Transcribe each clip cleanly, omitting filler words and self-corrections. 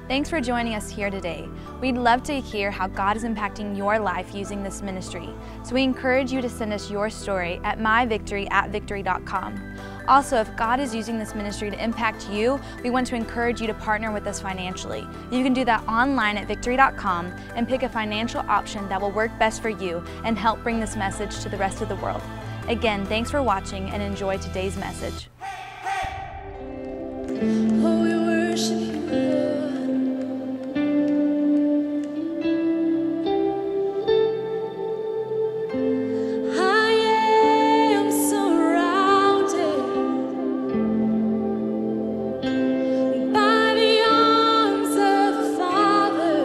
Thanks for joining us here today. We'd love to hear how God is impacting your life using this ministry. So we encourage you to send us your story at myvictory@victory.com. Also, if God is using this ministry to impact you, we want to encourage you to partner with us financially. You can do that online at victory.com and pick a financial option that will work best for you and help bring this message to the rest of the world. Again, thanks for watching and enjoy today's message. Oh, we worship you, Lord. I am surrounded by the arms of the Father.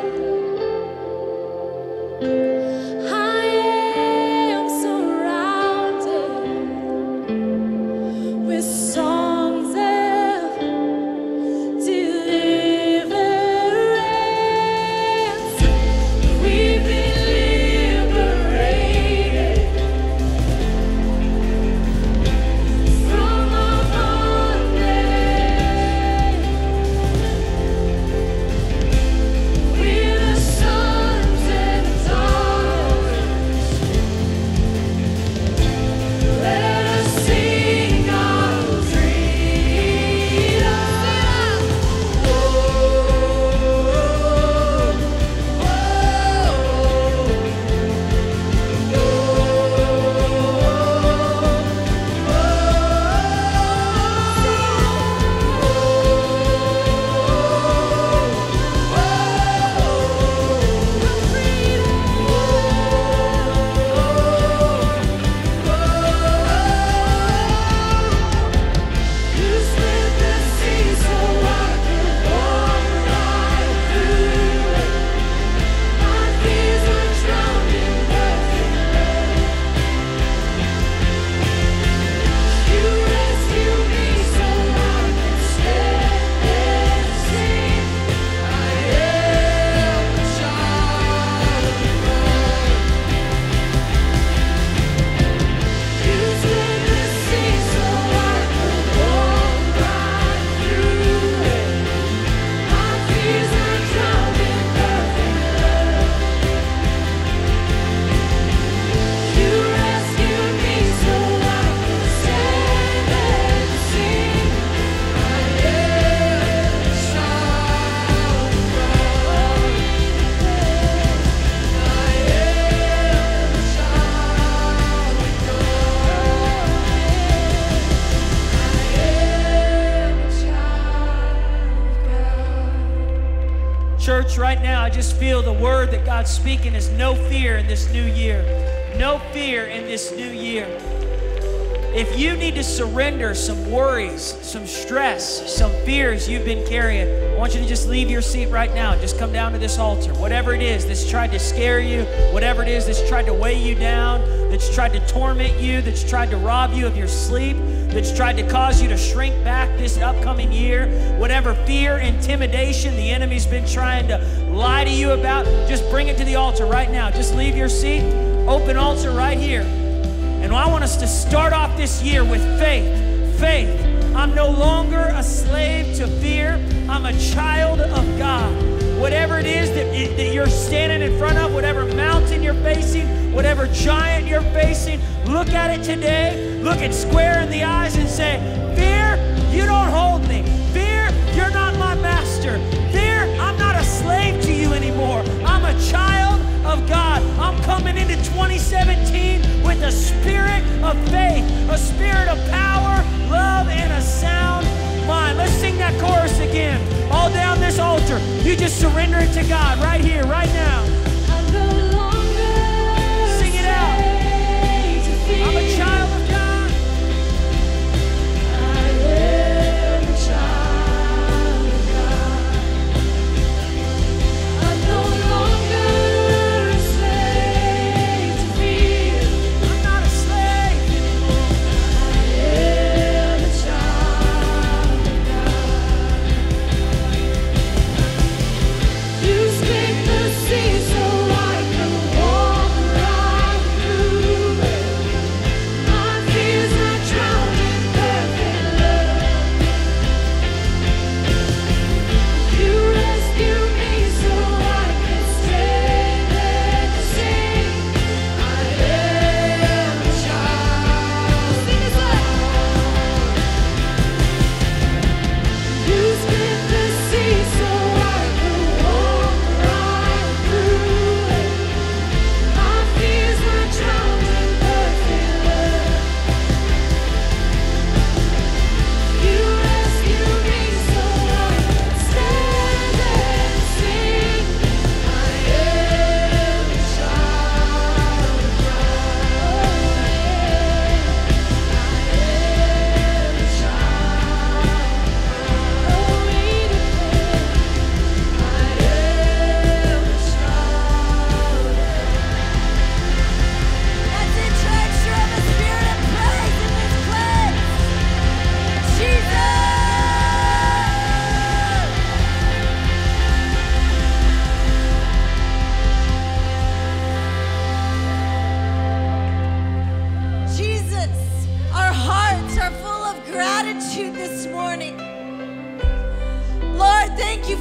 I am surrounded with songs of deliverance. We've been liberated from our bondage. We're the sons and daughters. Let us sing our freedom. You split the sea so I could walk right through it. My fears were drowned in perfect love. You rescued me so I could stand and sing. I am a child of God. You split the sea so I could walk right through it. My fears were drowned in perfect love. You rescued me so I could stand and sing. I am a child of God. I am a child of God. Church, right now, I just feel the word that God's speaking is no fear in this new year. No fear in this new year. If you need to surrender some worries, some stress, some fears you've been carrying, I want you to just leave your seat right now. Just come down to this altar. Whatever it is that's tried to scare you, whatever it is that's tried to weigh you down, that's tried to torment you, that's tried to rob you of your sleep, that's tried to cause you to shrink back this upcoming year, whatever fear, intimidation the enemy's been trying to lie to you about, just bring it to the altar right now. Just leave your seat, open altar right here. And I want us to start off this year with faith. Faith. I'm no longer a slave to fear. I'm a child of God. Whatever it is that you're standing in front of, whatever mountain you're facing, whatever giant you're facing, look at it today. Look it square in the eyes and say, fear, you don't hold me. Fear, you're not my master. Fear, I'm not a slave to you anymore. I'm a child of God. I'm coming into 2017 with a spirit of faith, a spirit of power, love, and a sound mind. Let's sing that chorus again. All down this altar. You just surrender it to God right here, right now. I'm no longer Sing it out. slave to fear. I'm a child of God. I am a child of God. I'm no longer a slave to fear. I'm not a slave anymore. I am a child of God. You speak the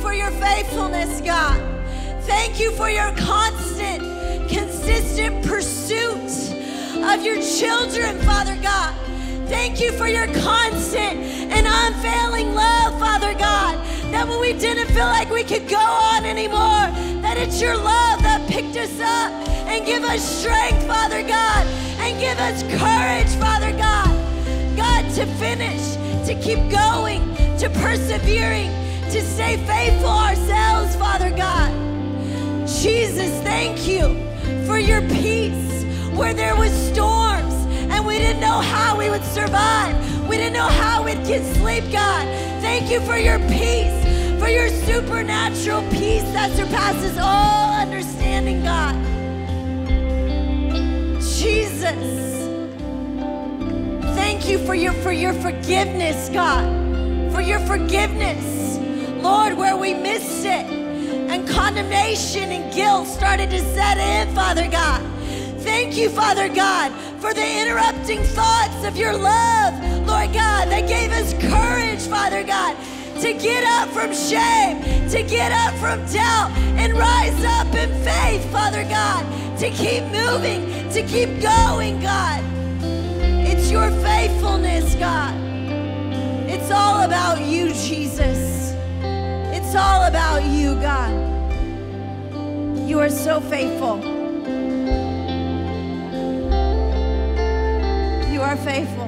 for your faithfulness, God. Thank you for your constant, consistent pursuit of your children, Father God. Thank you for your constant and unfailing love, Father God, that when we didn't feel like we could go on anymore, that it's your love that picked us up and give us strength, Father God, and give us courage, Father God. God, to finish, to keep going, to persevering, to stay faithful ourselves, Father God. Jesus, thank you for your peace where there was storms and we didn't know how we would survive. We didn't know how we'd get sleep, God. Thank you for your peace, for your supernatural peace that surpasses all understanding, God. Jesus, thank you for your forgiveness, God, for your forgiveness. Lord, where we missed it and condemnation and guilt started to set in, Father God. Thank you, Father God, for the interrupting thoughts of your love, Lord God, that gave us courage, Father God, to get up from shame, to get up from doubt and rise up in faith, Father God, to keep moving, to keep going, God. It's your faithfulness, God. It's all about you, Jesus. It's all about you, God. You are so faithful. You are faithful.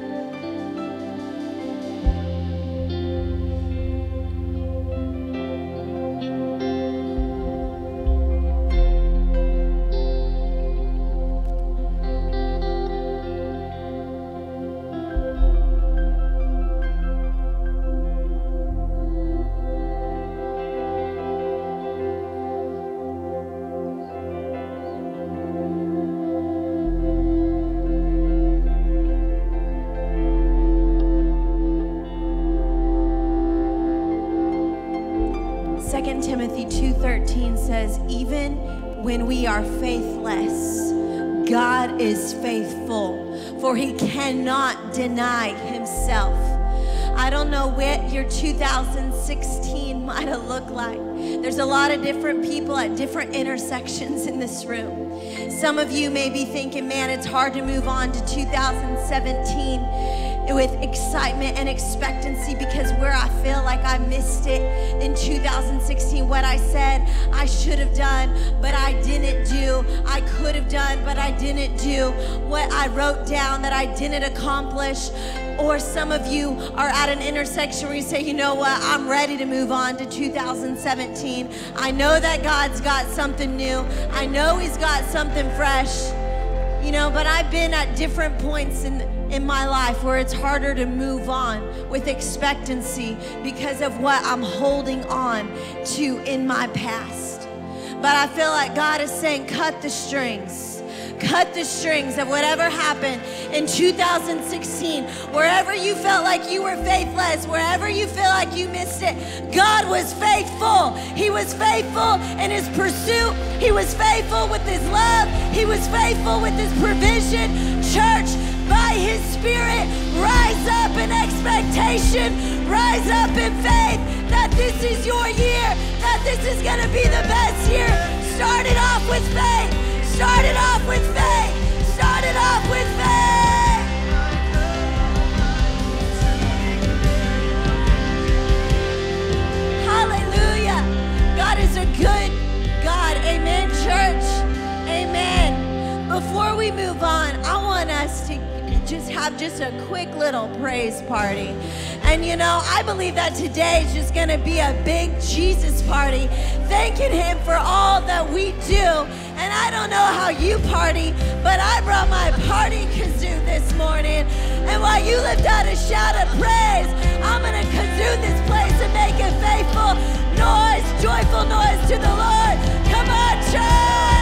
Timothy 2:13 says, even when we are faithless, God is faithful, for he cannot deny himself. I don't know what your 2016 might have looked like. There's a lot of different people at different intersections in this room. Some of you may be thinking, man, it's hard to move on to 2017 with excitement and expectancy, because where I feel like I missed it in 2016, what I said I should have done, but I didn't do, I could have done, but I didn't do, what I wrote down that I didn't accomplish. Or some of you are at an intersection where you say, you know what, I'm ready to move on to 2017. I know that God's got something new. I know he's got something fresh. You know, but I've been at different points in my life where it's harder to move on with expectancy because of what I'm holding on to in my past. But I feel like God is saying, cut the strings. Cut the strings of whatever happened in 2016. Wherever you felt like you were faithless, wherever you feel like you missed it, God was faithful. He was faithful in his pursuit. He was faithful with his love. He was faithful with his provision. Church, by his Spirit, rise up in expectation, rise up in faith that this is your year, that this is going to be the best year. Start it off with faith. Start it off with faith. Start it off with faith. Hallelujah. God is a good God. Amen, church. Amen. Before we move on, I want us to have just a quick little praise party. And you know, I believe that today is just going to be a big Jesus party, thanking him for all that we do. And I don't know how you party, but I brought my party kazoo this morning. And while you lift out a shout of praise, I'm going to kazoo this place and make it faithful noise, joyful noise to the Lord. Come on, church!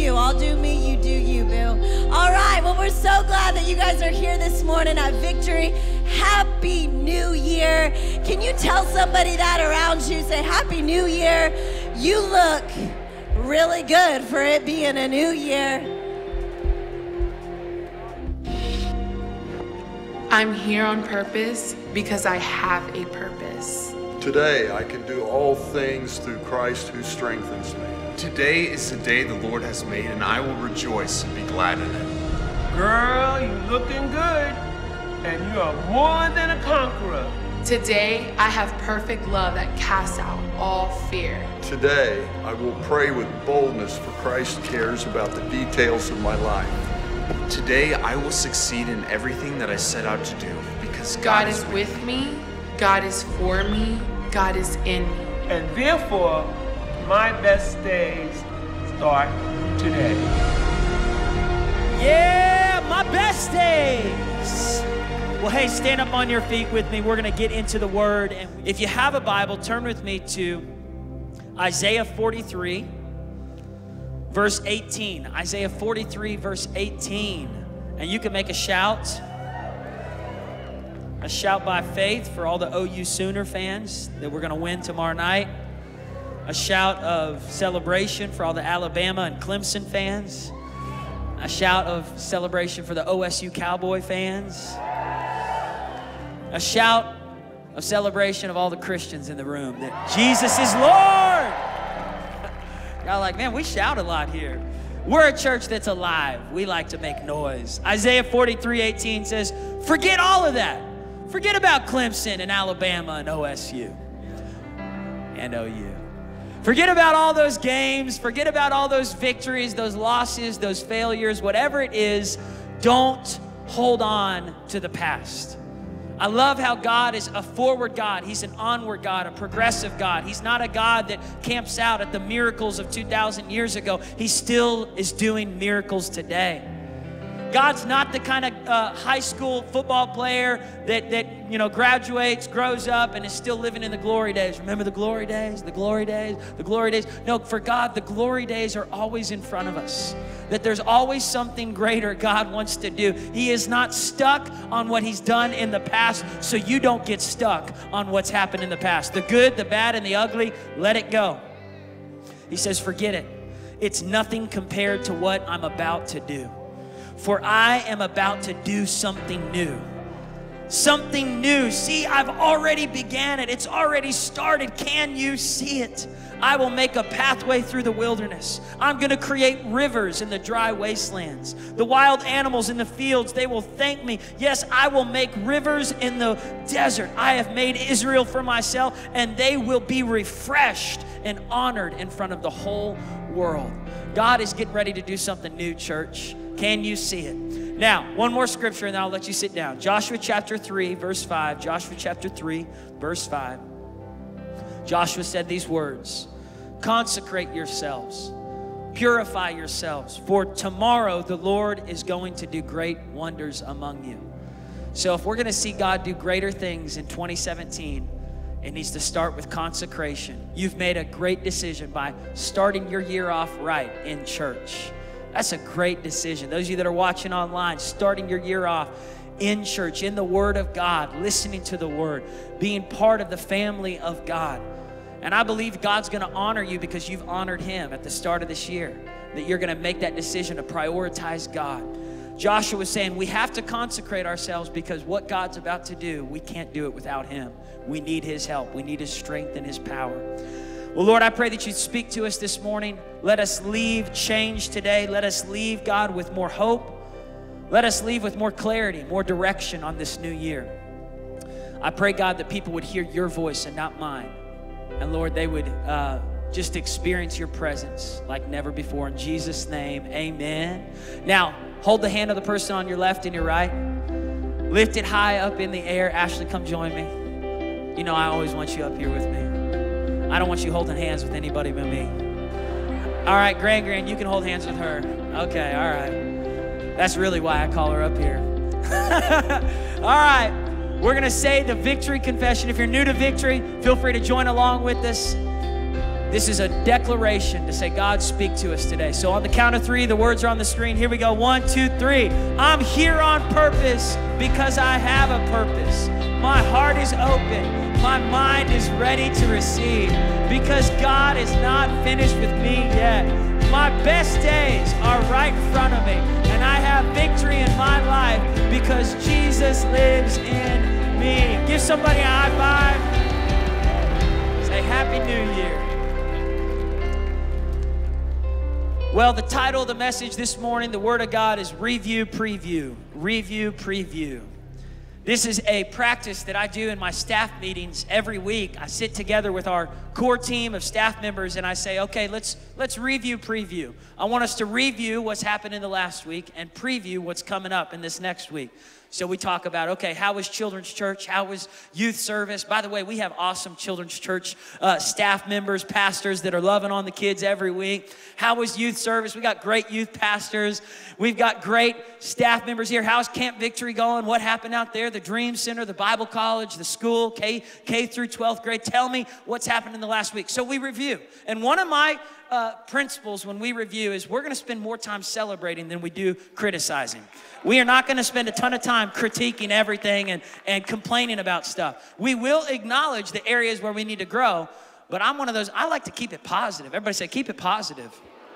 you. I'll do me, you do you, boo. All right, well, we're so glad that you guys are here this morning at Victory. Happy New Year. Can you tell somebody that around you? Say, Happy New Year. You look really good for it being a new year. I'm here on purpose because I have a purpose. Today I can do all things through Christ who strengthens me. Today is the day the Lord has made, and I will rejoice and be glad in it. Girl, you looking good, and you are more than a conqueror. Today, I have perfect love that casts out all fear. Today I will pray with boldness, for Christ cares about the details of my life. Today I will succeed in everything that I set out to do because God is with me, God is for me, God is in me. And therefore, my best days start today. Yeah, my best days. Well, hey, stand up on your feet with me. We're going to get into the Word. And if you have a Bible, turn with me to Isaiah 43, verse 18. Isaiah 43, verse 18. And you can make a shout by faith for all the OU Sooner fans that we're going to win tomorrow night. A shout of celebration for all the Alabama and Clemson fans. A shout of celebration for the OSU Cowboy fans. A shout of celebration of all the Christians in the room that Jesus is Lord. Y'all like, man, we shout a lot here. We're a church that's alive. We like to make noise. Isaiah 43:18 says, forget all of that. Forget about Clemson and Alabama and OSU and OU. Forget about all those games. Forget about all those victories, those losses, those failures, whatever it is. Don't hold on to the past. I love how God is a forward God. He's an onward God, a progressive God. He's not a God that camps out at the miracles of 2,000 years ago. He still is doing miracles today. God's not the kind of high school football player that graduates, grows up, and is still living in the glory days. Remember the glory days, the glory days, the glory days? No, for God, the glory days are always in front of us. That there's always something greater God wants to do. He is not stuck on what He's done in the past, so you don't get stuck on what's happened in the past. The good, the bad, and the ugly, let it go. He says, forget it. It's nothing compared to what I'm about to do. For I am about to do something new. Something new. See, I've already began it. It's already started. Can you see it? I will make a pathway through the wilderness. I'm going to create rivers in the dry wastelands. The wild animals in the fields, they will thank me. Yes, I will make rivers in the desert. I have made Israel for myself, and they will be refreshed and honored in front of the whole world. God is getting ready to do something new, church. Can you see it? Now, one more scripture and then I'll let you sit down. Joshua chapter 3, verse 5. Joshua chapter 3, verse 5. Joshua said these words, consecrate yourselves, purify yourselves, for tomorrow the Lord is going to do great wonders among you. So if we're going to see God do greater things in 2017, it needs to start with consecration. You've made a great decision by starting your year off right in church. That's a great decision. Those of you that are watching online, starting your year off in church, in the Word of God, listening to the Word, being part of the family of God. And I believe God's going to honor you because you've honored Him at the start of this year, that you're going to make that decision to prioritize God. Joshua was saying we have to consecrate ourselves because what God's about to do, we can't do it without Him. We need His help. We need His strength and His power. Well, Lord, I pray that you'd speak to us this morning. Let us leave changed today. Let us leave, God, with more hope. Let us leave with more clarity, more direction on this new year. I pray, God, that people would hear your voice and not mine. And Lord, they would just experience your presence like never before. In Jesus' name, amen. Now, hold the hand of the person on your left and your right. Lift it high up in the air. Ashley, come join me. You know I always want you up here with me. I don't want you holding hands with anybody but me. All right, Gran, you can hold hands with her. Okay, all right. That's really why I call her up here. All right, we're going to say the victory confession. If you're new to Victory, feel free to join along with us. This is a declaration to say, God, speak to us today. So on the count of 3, the words are on the screen. Here we go. 1, 2, 3. I'm here on purpose because I have a purpose. My heart is open. My mind is ready to receive because God is not finished with me yet. My best days are right in front of me, and I have victory in my life because Jesus lives in me. Give somebody a high five. Say Happy New Year. Well, the title of the message this morning, the Word of God, is Review, Preview. Review, Preview. This is a practice that I do in my staff meetings every week. I sit together with our core team of staff members and I say, okay, let's review, preview. I want us to review what's happened in the last week and preview what's coming up in this next week. So we talk about, okay, how was children's church? How was youth service? By the way, we have awesome children's church staff members, pastors that are loving on the kids every week. How was youth service? We got great youth pastors. We've got great staff members here. How's Camp Victory going? What happened out there? The Dream Center, the Bible College, the school, K through 12th grade. Tell me what's happened in the last week. So we review. And one of my principles when we review is we're going to spend more time celebrating than we do criticizing. We are not going to spend a ton of time critiquing everything and complaining about stuff. We will acknowledge the areas where we need to grow, but I'm one of those, I like to keep it positive. Everybody say, keep it positive.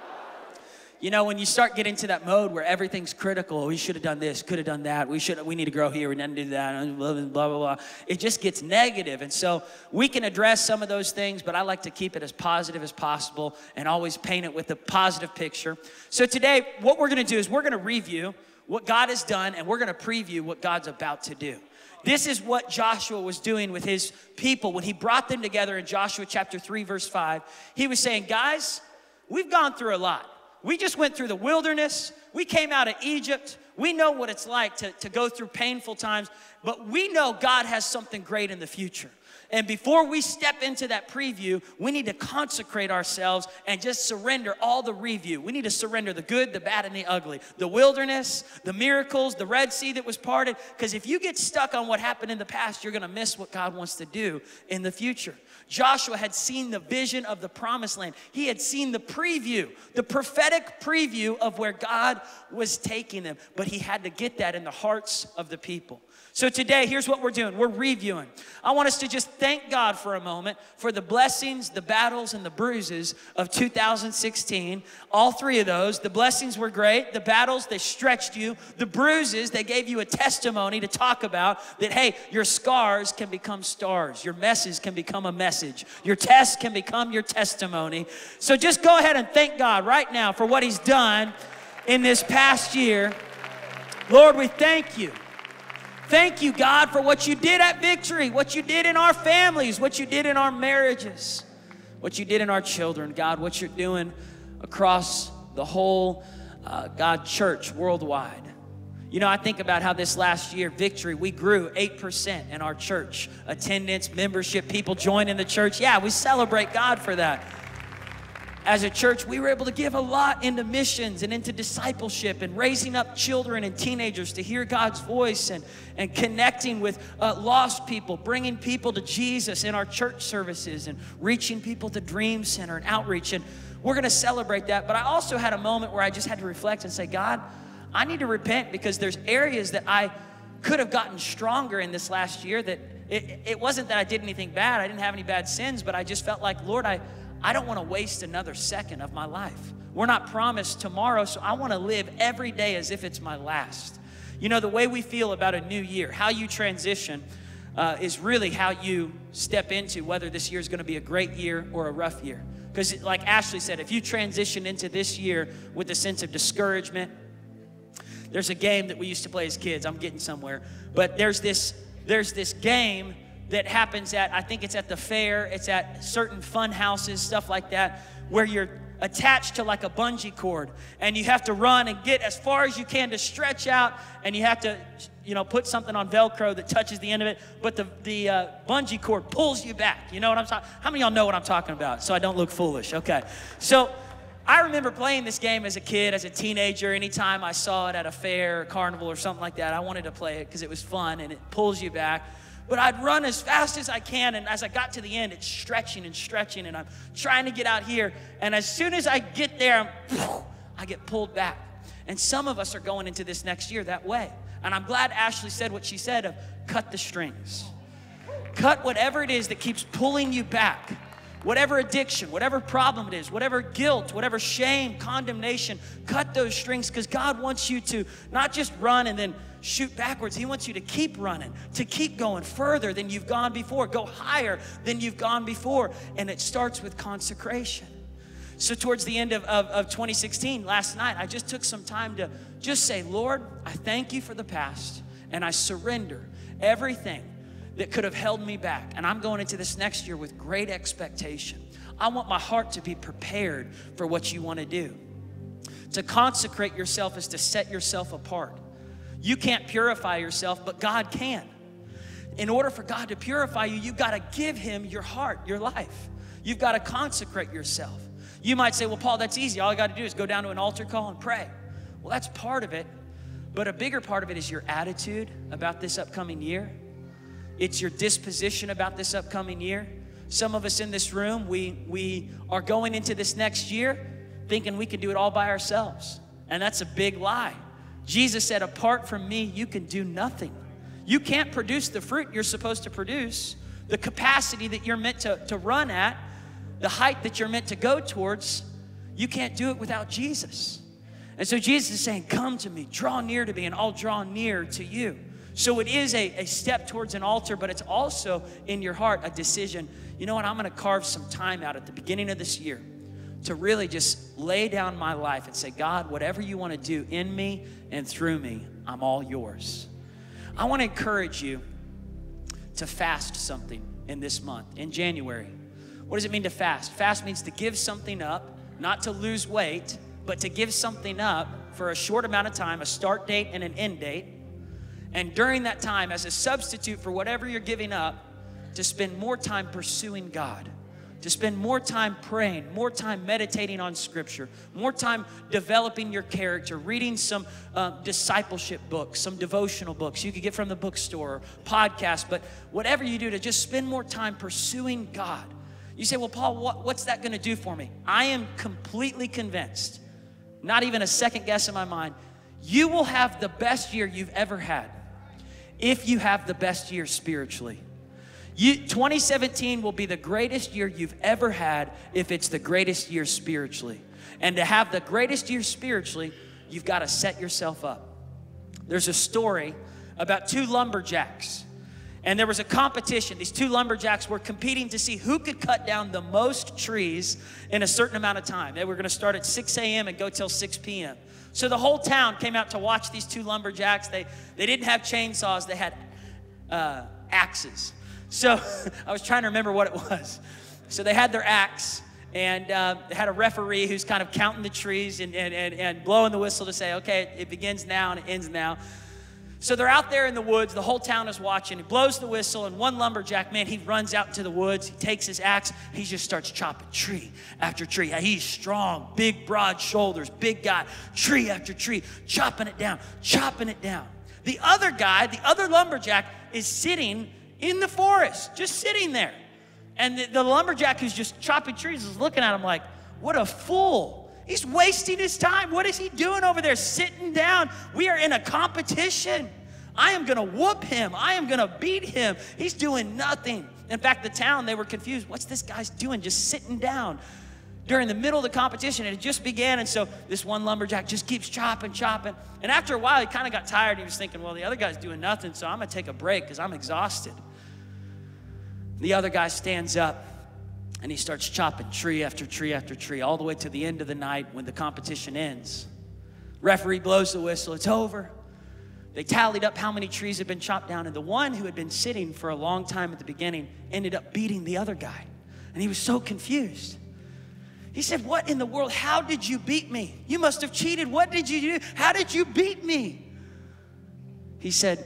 You know, when you start getting into that mode where everything's critical, we should have done this, could have done that, we need to grow here, we didn't do that, blah, blah, blah, blah. It just gets negative. And so we can address some of those things, but I like to keep it as positive as possible and always paint it with a positive picture. So today, what we're going to do is we're going to review what God has done, and we're going to preview what God's about to do. This is what Joshua was doing with his people when he brought them together in Joshua chapter 3, verse 5. He was saying, guys, we've gone through a lot. We just went through the wilderness. We came out of Egypt. We know what it's like to go through painful times, but we know God has something great in the future. And before we step into that preview, we need to consecrate ourselves and just surrender all the review. We need to surrender the good, the bad, and the ugly. The wilderness, the miracles, the Red Sea that was parted. Because if you get stuck on what happened in the past, you're going to miss what God wants to do in the future. Joshua had seen the vision of the promised land. He had seen the preview, the prophetic preview of where God was taking them. But he had to get that in the hearts of the people. So today, here's what we're doing. We're reviewing. I want us to just thank God for a moment for the blessings, the battles, and the bruises of 2016. All three of those. The blessings were great. The battles, they stretched you. The bruises, they gave you a testimony to talk about that, hey, your scars can become stars. Your messes can become a message. Your tests can become your testimony. So just go ahead and thank God right now for what he's done in this past year. Lord, we thank you. Thank you, God, for what you did at Victory, what you did in our families, what you did in our marriages, what you did in our children, God, what you're doing across the whole, God, church worldwide. You know, I think about how this last year, Victory, we grew 8% in our church. Attendance, membership, people joining the church. Yeah, we celebrate God for that. As a church, we were able to give a lot into missions and into discipleship and raising up children and teenagers to hear God's voice and connecting with lost people, bringing people to Jesus in our church services and reaching people to Dream Center and outreach. And we're going to celebrate that. But I also had a moment where I just had to reflect and say, God, I need to repent because there's areas that I could have gotten stronger in this last year that it wasn't that I did anything bad. I didn't have any bad sins, but I just felt like, Lord, I don't want to waste another second of my life. We're not promised tomorrow, so I want to live every day as if it's my last. You know, the way we feel about a new year, how you transition is really how you step into whether this year is going to be a great year or a rough year. Because like Ashley said, if you transition into this year with a sense of discouragement, there's a game that we used to play as kids. I'm getting somewhere. But there's this game that happens at, I think it's at the fair, it's at certain fun houses, stuff like that, where you're attached to like a bungee cord and you have to run and get as far as you can to stretch out, and you have to, you know, put something on Velcro that touches the end of it, but the bungee cord pulls you back. You know what I'm talking? How many of y'all know what I'm talking about? So I don't look foolish. Okay. So I remember playing this game as a kid, as a teenager. Anytime I saw it at a fair or carnival or something like that, I wanted to play it because it was fun and it pulls you back. but I'd run as fast as I can. And as I got to the end, it's stretching and stretching, and I'm trying to get out here. And as soon as I get there, I get pulled back. And some of us are going into this next year that way. And I'm glad Ashley said what she said of cut the strings. Cut whatever it is that keeps pulling you back. Whatever addiction, whatever problem it is, whatever guilt, whatever shame, condemnation, cut those strings, because God wants you to not just run and then shoot backwards. He wants you to keep running, to keep going further than you've gone before, go higher than you've gone before. And it starts with consecration. So towards the end of 2016, last night, I just took some time to just say, Lord, I thank you for the past, and I surrender everything that could have held me back. And I'm going into this next year with great expectation. I want my heart to be prepared for what you want to do. To consecrate yourself is to set yourself apart. You can't purify yourself, but God can. In order for God to purify you, you've got to give him your heart, your life. You've got to consecrate yourself. You might say, well, Paul, that's easy. All I got to do is go down to an altar call and pray. Well, that's part of it. But a bigger part of it is your attitude about this upcoming year. It's your disposition about this upcoming year. Some of us in this room, we are going into this next year thinking we can do it all by ourselves. And that's a big lie. Jesus said, apart from me, you can do nothing. You can't produce the fruit you're supposed to produce, the capacity that you're meant to run at, the height that you're meant to go towards. You can't do it without Jesus. And so Jesus is saying, come to me, draw near to me, and I'll draw near to you. So it is a step towards an altar, but it's also in your heart a decision. You know what? I'm going to carve some time out at the beginning of this year to really just lay down my life and say, God, whatever you want to do in me and through me, I'm all yours. I want to encourage you to fast something in this month, in January. What does it mean to fast? Fast means to give something up, not to lose weight, but to give something up for a short amount of time, a start date and an end date. And during that time, as a substitute for whatever you're giving up, to spend more time pursuing God, to spend more time praying, more time meditating on Scripture, more time developing your character, reading some discipleship books, some devotional books you could get from the bookstore, or podcasts, but whatever you do to just spend more time pursuing God. You say, well, Paul, what's that going to do for me? I am completely convinced, not even a second guess in my mind, you will have the best year you've ever had if you have the best year spiritually. 2017 will be the greatest year you've ever had if it's the greatest year spiritually. And to have the greatest year spiritually, you've got to set yourself up. There's a story about two lumberjacks. And there was a competition. These two lumberjacks were competing to see who could cut down the most trees in a certain amount of time. They were going to start at 6 a.m. and go till 6 p.m. So the whole town came out to watch these two lumberjacks. They didn't have chainsaws. They had axes. So I was trying to remember what it was. So they had their axe, and they had a referee who's kind of counting the trees and blowing the whistle to say, okay, it begins now and it ends now. So they're out there in the woods. The whole town is watching. He blows the whistle, and one lumberjack, man, he runs out into the woods. He takes his axe. He just starts chopping tree after tree. He's strong, big, broad shoulders, big guy, tree after tree, chopping it down, chopping it down. The other guy, the other lumberjack, is sitting in the forest, just sitting there. And the lumberjack who's just chopping trees is looking at him like, what a fool. He's wasting his time. What is he doing over there sitting down? We are in a competition. I am going to whoop him. I am going to beat him. He's doing nothing. In fact, the town, they were confused. What's this guy's doing just sitting down during the middle of the competition? And it just began. And so this one lumberjack just keeps chopping. And after a while, he kind of got tired. He was thinking, well, the other guy's doing nothing, so I'm going to take a break because I'm exhausted. The other guy stands up. And he starts chopping tree after tree after tree all the way to the end of the night when the competition ends. Referee blows the whistle. It's over. They tallied up how many trees had been chopped down. And the one who had been sitting for a long time at the beginning ended up beating the other guy. And he was so confused. He said, what in the world? How did you beat me? You must have cheated. What did you do? How did you beat me? He said,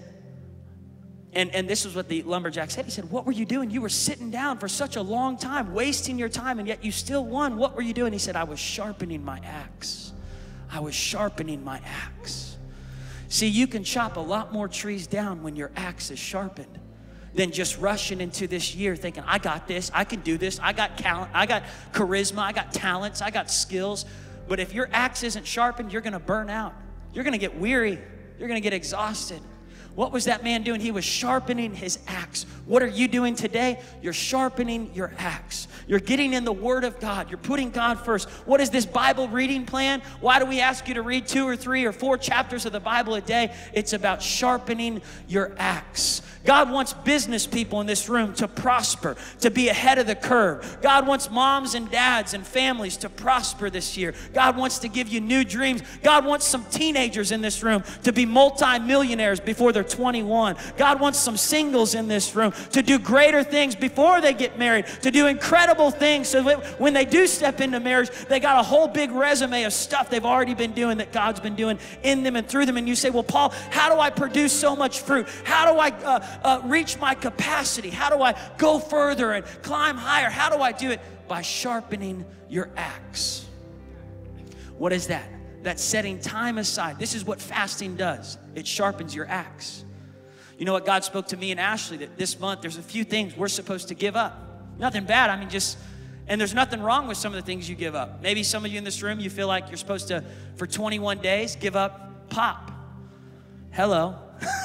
And this is what the lumberjack said. He said, what were you doing? You were sitting down for such a long time, wasting your time, and yet you still won. What were you doing? He said, I was sharpening my axe. I was sharpening my axe. See, you can chop a lot more trees down when your axe is sharpened. than just rushing into this year thinking, I got this, I can do this, I got talent, I got charisma, I got talents, I got skills. But if your axe isn't sharpened, you're gonna burn out. You're gonna get weary. You're gonna get exhausted. What was that man doing? He was sharpening his axe. What are you doing today? You're sharpening your axe. You're getting in the Word of God. You're putting God first. What is this Bible reading plan? Why do we ask you to read 2 or 3 or 4 chapters of the Bible a day? It's about sharpening your axe. God wants business people in this room to prosper, to be ahead of the curve. God wants moms and dads and families to prosper this year. God wants to give you new dreams. God wants some teenagers in this room to be multi-millionaires before they're 21. God wants some singles in this room to do greater things before they get married, to do incredible things so that when they do step into marriage, they got a whole big resume of stuff they've already been doing that God's been doing in them and through them. And you say, well, Paul, how do I produce so much fruit? How do I reach my capacity? How do I go further and climb higher? How do I do it? By sharpening your axe. What is that? That's setting time aside. This is what fasting does. It sharpens your axe. You know what? God spoke to me and Ashley that this month there's a few things we're supposed to give up. Nothing bad. I mean, and there's nothing wrong with some of the things you give up. Maybe some of you in this room, you feel like you're supposed to, for 21 days, give up pop. Hello.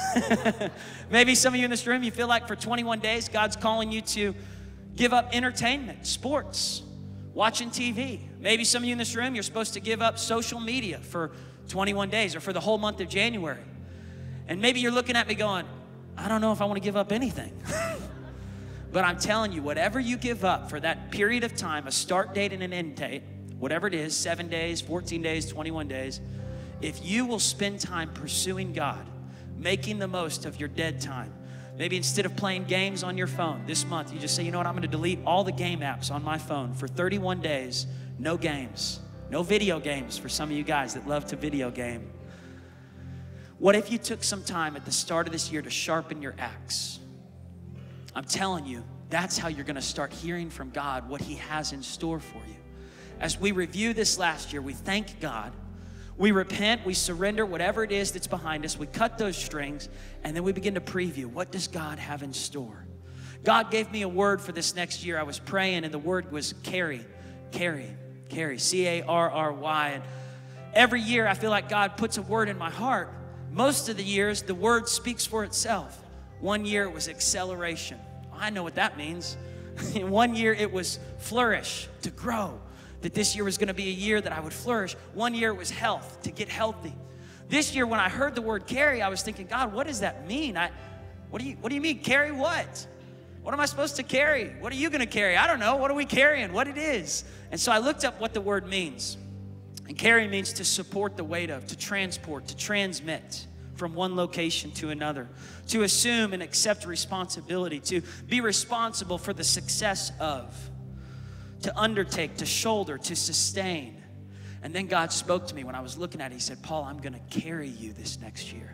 Maybe some of you in this room, you feel like for 21 days, God's calling you to give up entertainment, sports, watching TV. Maybe some of you in this room, you're supposed to give up social media for 21 days or for the whole month of January. And maybe you're looking at me going, I don't know if I want to give up anything. But I'm telling you, whatever you give up for that period of time, a start date and an end date, whatever it is, 7 days, 14 days, 21 days, if you will spend time pursuing God, making the most of your dead time, maybe instead of playing games on your phone this month, you just say, you know what, I'm going to delete all the game apps on my phone for 31 days, no games, no video games for some of you guys that love to video game. What if you took some time at the start of this year to sharpen your axe? I'm telling you, that's how you're going to start hearing from God what He has in store for you. As we review this last year, we thank God. We repent, we surrender whatever it is that's behind us. We cut those strings, and then we begin to preview. What does God have in store? God gave me a word for this next year. I was praying, and the word was carry, carry, carry, C-A-R-R-Y. And every year, I feel like God puts a word in my heart. Most of the years, the word speaks for itself. One year, it was acceleration. I know what that means. In 1 year, it was flourish, to grow. That this year was going to be a year that I would flourish. 1 year it was health, to get healthy. This year when I heard the word carry, I was thinking, God, what does that mean? What do you mean, carry what? What am I supposed to carry? What are you going to carry? I don't know. What are we carrying? What it is? And so I looked up what the word means. And carry means to support the weight of, to transport, to transmit from one location to another, to assume and accept responsibility, to be responsible for the success of, to undertake, to shoulder, to sustain. And then God spoke to me when I was looking at it. He said, Paul, I'm going to carry you this next year.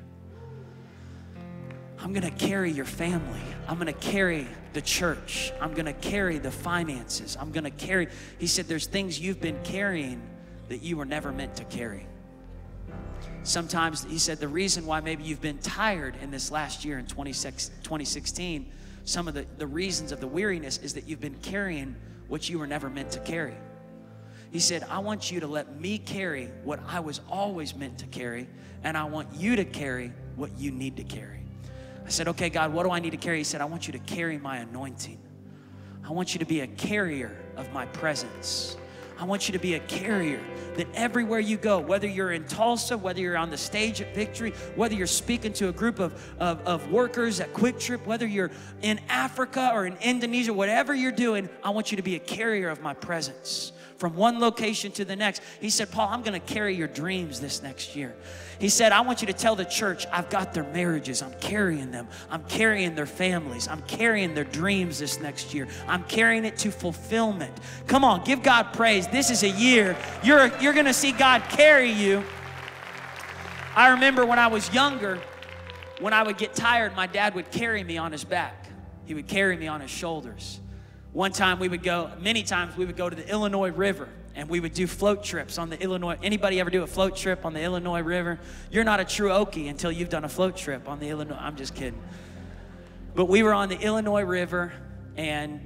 I'm going to carry your family. I'm going to carry the church. I'm going to carry the finances. I'm going to carry. He said, there's things you've been carrying that you were never meant to carry. Sometimes, he said, the reason why maybe you've been tired in this last year in 2016, some of the reasons of the weariness is that you've been carrying what you were never meant to carry. He said, I want you to let me carry what I was always meant to carry, and I want you to carry what you need to carry. I said, okay, God, what do I need to carry? He said, I want you to carry my anointing. I want you to be a carrier of my presence. I want you to be a carrier that everywhere you go, whether you're in Tulsa, whether you're on the stage at Victory, whether you're speaking to a group of workers at Quick Trip, whether you're in Africa or in Indonesia, whatever you're doing, I want you to be a carrier of my presence from one location to the next. He said, Paul, I'm going to carry your dreams this next year. He said, I want you to tell the church, I've got their marriages. I'm carrying them. I'm carrying their families. I'm carrying their dreams this next year. I'm carrying it to fulfillment. Come on, give God praise. This is a year you're going to see God carry you. I remember when I was younger, when I would get tired, my dad would carry me on his back. He would carry me on his shoulders. One time many times we would go to the Illinois River, and we would do float trips on the Illinois. Anybody ever do a float trip on the Illinois River? You're not a true Okie until you've done a float trip on the Illinois. I'm just kidding. But we were on the Illinois River, and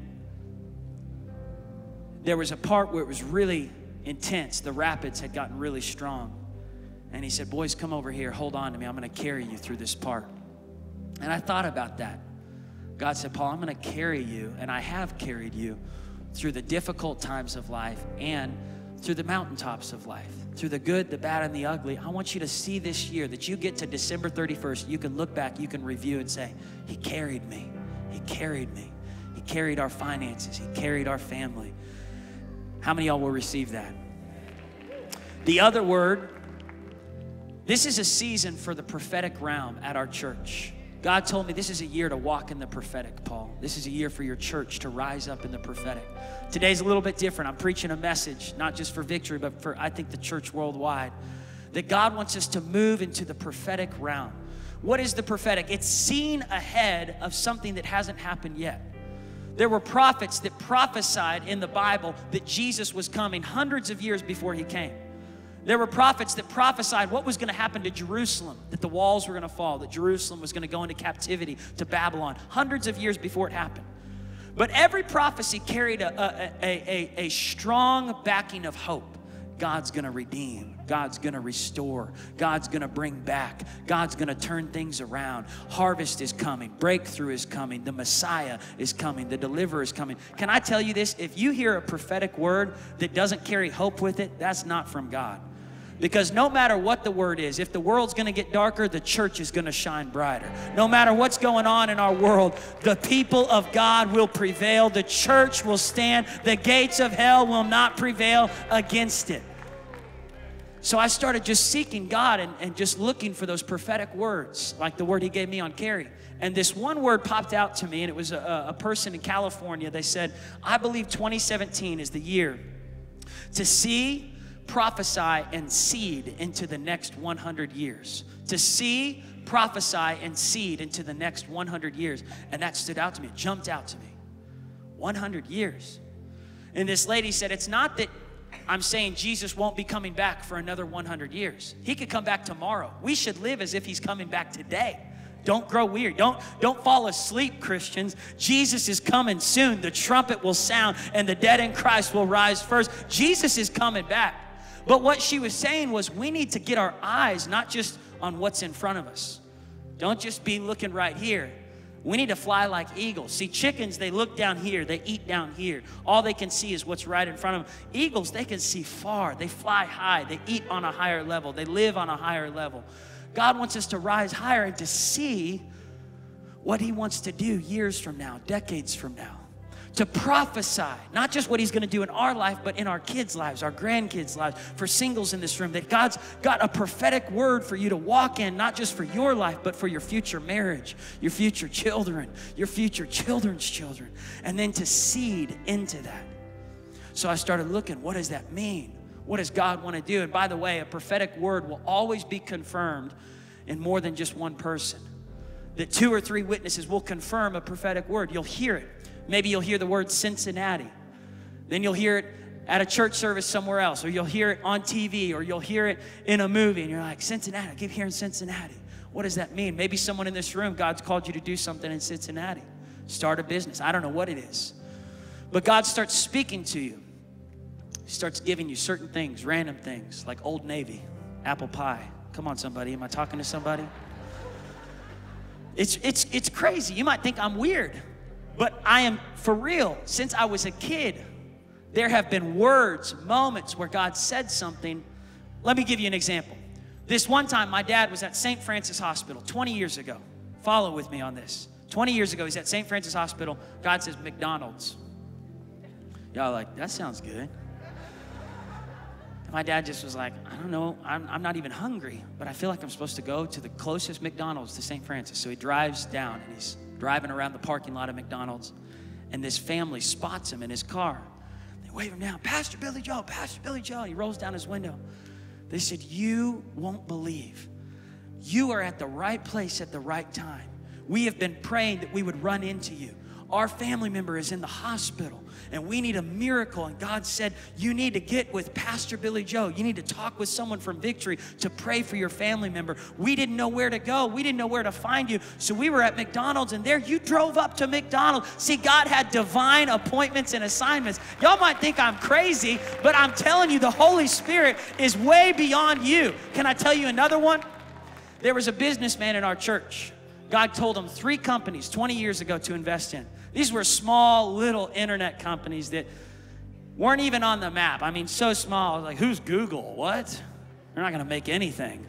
there was a part where it was really intense. The rapids had gotten really strong. And he said, boys, come over here. Hold on to me. I'm going to carry you through this part. And I thought about that. God said, Paul, I'm going to carry you, and I have carried you through the difficult times of life and through the mountaintops of life, through the good, the bad, and the ugly. I want you to see this year that you get to December 31st, you can look back, you can review and say, he carried me. He carried me. He carried our finances. He carried our family. How many of y'all will receive that? The other word, this is a season for the prophetic realm at our church. God told me this is a year to walk in the prophetic, Paul. This is a year for your church to rise up in the prophetic. Today's a little bit different. I'm preaching a message, not just for Victory, but for, I think, the church worldwide, that God wants us to move into the prophetic realm. What is the prophetic? It's seen ahead of something that hasn't happened yet. There were prophets that prophesied in the Bible that Jesus was coming hundreds of years before he came. There were prophets that prophesied what was going to happen to Jerusalem, that the walls were going to fall, that Jerusalem was going to go into captivity to Babylon, hundreds of years before it happened. But every prophecy carried a strong backing of hope. God's going to redeem. God's going to restore. God's going to bring back. God's going to turn things around. Harvest is coming. Breakthrough is coming. The Messiah is coming. The deliverer is coming. Can I tell you this? If you hear a prophetic word that doesn't carry hope with it, that's not from God. Because no matter what the word is, if the world's going to get darker, the church is going to shine brighter. No matter what's going on in our world, the people of God will prevail. The church will stand. The gates of hell will not prevail against it. So I started just seeking God and just looking for those prophetic words, like the word he gave me on Carrie. And this one word popped out to me, and it was a person in California. They said, I believe 2017 is the year to see, prophesy, and seed into the next 100 years. To see, prophesy, and seed into the next 100 years. And that stood out to me. It jumped out to me. 100 years. And this lady said, it's not that I'm saying Jesus won't be coming back for another 100 years. He could come back tomorrow. We should live as if he's coming back today. Don't grow weird. Don't fall asleep, Christians. Jesus is coming soon. The trumpet will sound and the dead in Christ will rise first. Jesus is coming back. But what she was saying was we need to get our eyes not just on what's in front of us. Don't just be looking right here. We need to fly like eagles. See, chickens, they look down here. They eat down here. All they can see is what's right in front of them. Eagles, they can see far. They fly high. They eat on a higher level. They live on a higher level. God wants us to rise higher and to see what he wants to do years from now, decades from now. To prophesy, not just what he's going to do in our life, but in our kids' lives, our grandkids' lives, for singles in this room, that God's got a prophetic word for you to walk in, not just for your life, but for your future marriage, your future children, your future children's children, and then to seed into that. So I started looking, what does that mean? What does God want to do? And by the way, a prophetic word will always be confirmed in more than just one person. That 2 or 3 witnesses will confirm a prophetic word. You'll hear it. Maybe you'll hear the word Cincinnati. Then you'll hear it at a church service somewhere else, or you'll hear it on TV, or you'll hear it in a movie, and you're like, Cincinnati, I keep hearing Cincinnati. What does that mean? Maybe someone in this room, God's called you to do something in Cincinnati. Start a business. I don't know what it is. But God starts speaking to you. He starts giving you certain things, random things, like Old Navy, apple pie. Come on, somebody. Am I talking to somebody? It's crazy. You might think I'm weird. But I am, for real, since I was a kid, there have been words, moments where God said something. Let me give you an example. This one time, my dad was at St. Francis Hospital 20 years ago. Follow with me on this. 20 years ago, he's at St. Francis Hospital. God says, McDonald's. Y'all like, that sounds good. And my dad just was like, I don't know, I'm not even hungry, but I feel like I'm supposed to go to the closest McDonald's to St. Francis. So he drives down, and he's driving around the parking lot of McDonald's, and this family spots him in his car. They wave him down, Pastor Billy Joe, Pastor Billy Joe. He rolls down his window. They said, you won't believe. You are at the right place at the right time. We have been praying that we would run into you. Our family member is in the hospital and we need a miracle. And God said, you need to get with Pastor Billy Joe. You need to talk with someone from Victory to pray for your family member. We didn't know where to go. We didn't know where to find you. So we were at McDonald's, and there you drove up to McDonald's. See, God had divine appointments and assignments. Y'all might think I'm crazy, but I'm telling you, the Holy Spirit is way beyond you. Can I tell you another one? There was a businessman in our church. God told him 3 companies 20 years ago to invest in. These were small, little internet companies that weren't even on the map. I mean, so small. Like, who's Google? What? They're not going to make anything.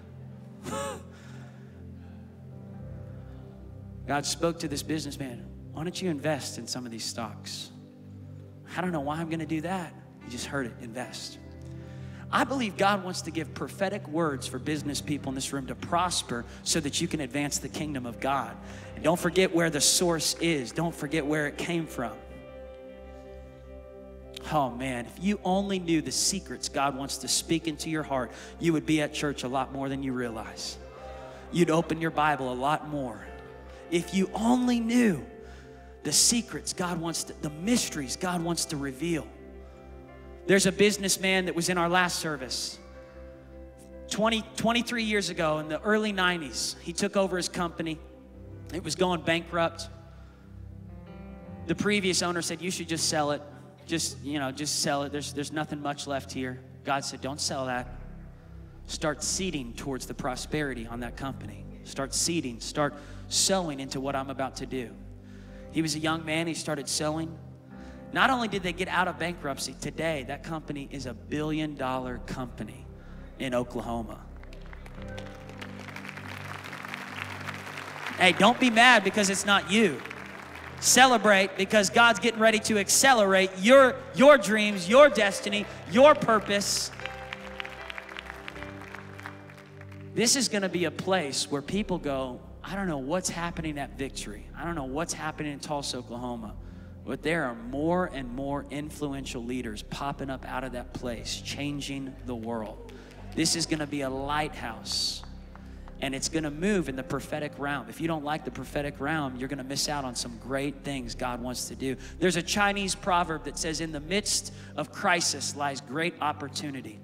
God spoke to this businessman. Why don't you invest in some of these stocks? I don't know why I'm going to do that. You just heard it, invest. I believe God wants to give prophetic words for business people in this room to prosper so that you can advance the kingdom of God. And don't forget where the source is. Don't forget where it came from. Oh man, if you only knew the secrets God wants to speak into your heart, you would be at church a lot more than you realize. You'd open your Bible a lot more. If you only knew the secrets God wants to, the mysteries God wants to reveal. There's a businessman that was in our last service. 23 years ago in the early 90s, he took over his company. It was going bankrupt. The previous owner said, you should just sell it. Just sell it. There's nothing much left here. God said, don't sell that. Start seeding towards the prosperity on that company. Start seeding, start sowing into what I'm about to do. He was a young man, he started sowing. Not only did they get out of bankruptcy, today that company is a $1 billion company in Oklahoma. Hey, don't be mad because it's not you. Celebrate because God's getting ready to accelerate your dreams, your destiny, your purpose. This is going to be a place where people go, I don't know what's happening at Victory. I don't know what's happening in Tulsa, Oklahoma. But there are more and more influential leaders popping up out of that place, changing the world. This is going to be a lighthouse, and it's going to move in the prophetic realm. If you don't like the prophetic realm, you're going to miss out on some great things God wants to do. There's a Chinese proverb that says, in the midst of crisis lies great opportunity.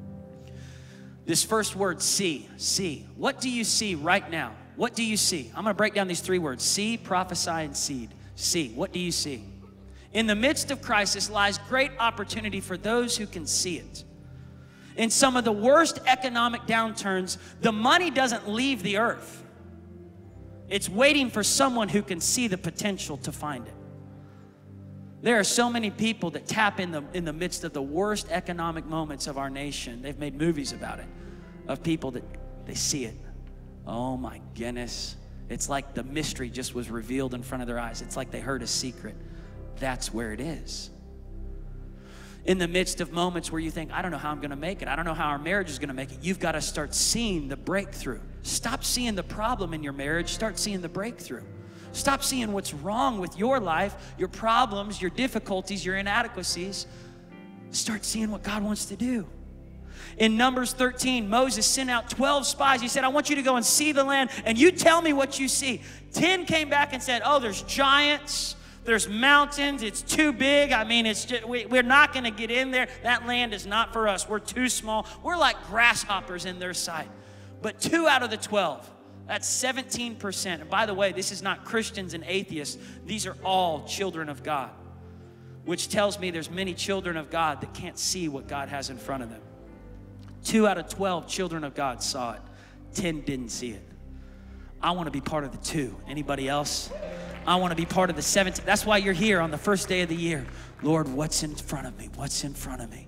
This first word, see. What do you see right now? What do you see? I'm going to break down these 3 words. See, prophesy, and seed. See. What do you see? In the midst of crisis lies great opportunity for those who can see it. In some of the worst economic downturns, the money doesn't leave the earth. It's waiting for someone who can see the potential to find it. There are so many people that tap in the midst of the worst economic moments of our nation. They've made movies about it, of people that they see it. Oh my goodness. It's like the mystery just was revealed in front of their eyes. It's like they heard a secret. That's where it is. In the midst of moments where you think, I don't know how I'm going to make it. I don't know how our marriage is going to make it. You've got to start seeing the breakthrough. Stop seeing the problem in your marriage. Start seeing the breakthrough. Stop seeing what's wrong with your life, your problems, your difficulties, your inadequacies. Start seeing what God wants to do. In Numbers 13, Moses sent out 12 spies. He said, I want you to go and see the land, and you tell me what you see. 10 came back and said, oh, there's giants. There's mountains. It's too big. I mean, it's just, we're not going to get in there. That land is not for us. We're too small. We're like grasshoppers in their sight. But 2 out of the 12, that's 17%. And by the way, this is not Christians and atheists. These are all children of God, which tells me there's many children of God that can't see what God has in front of them. 2 out of 12 children of God saw it. 10 didn't see it. I want to be part of the 2. Anybody else? I want to be part of the 17. That's why you're here on the first day of the year. Lord, what's in front of me? What's in front of me?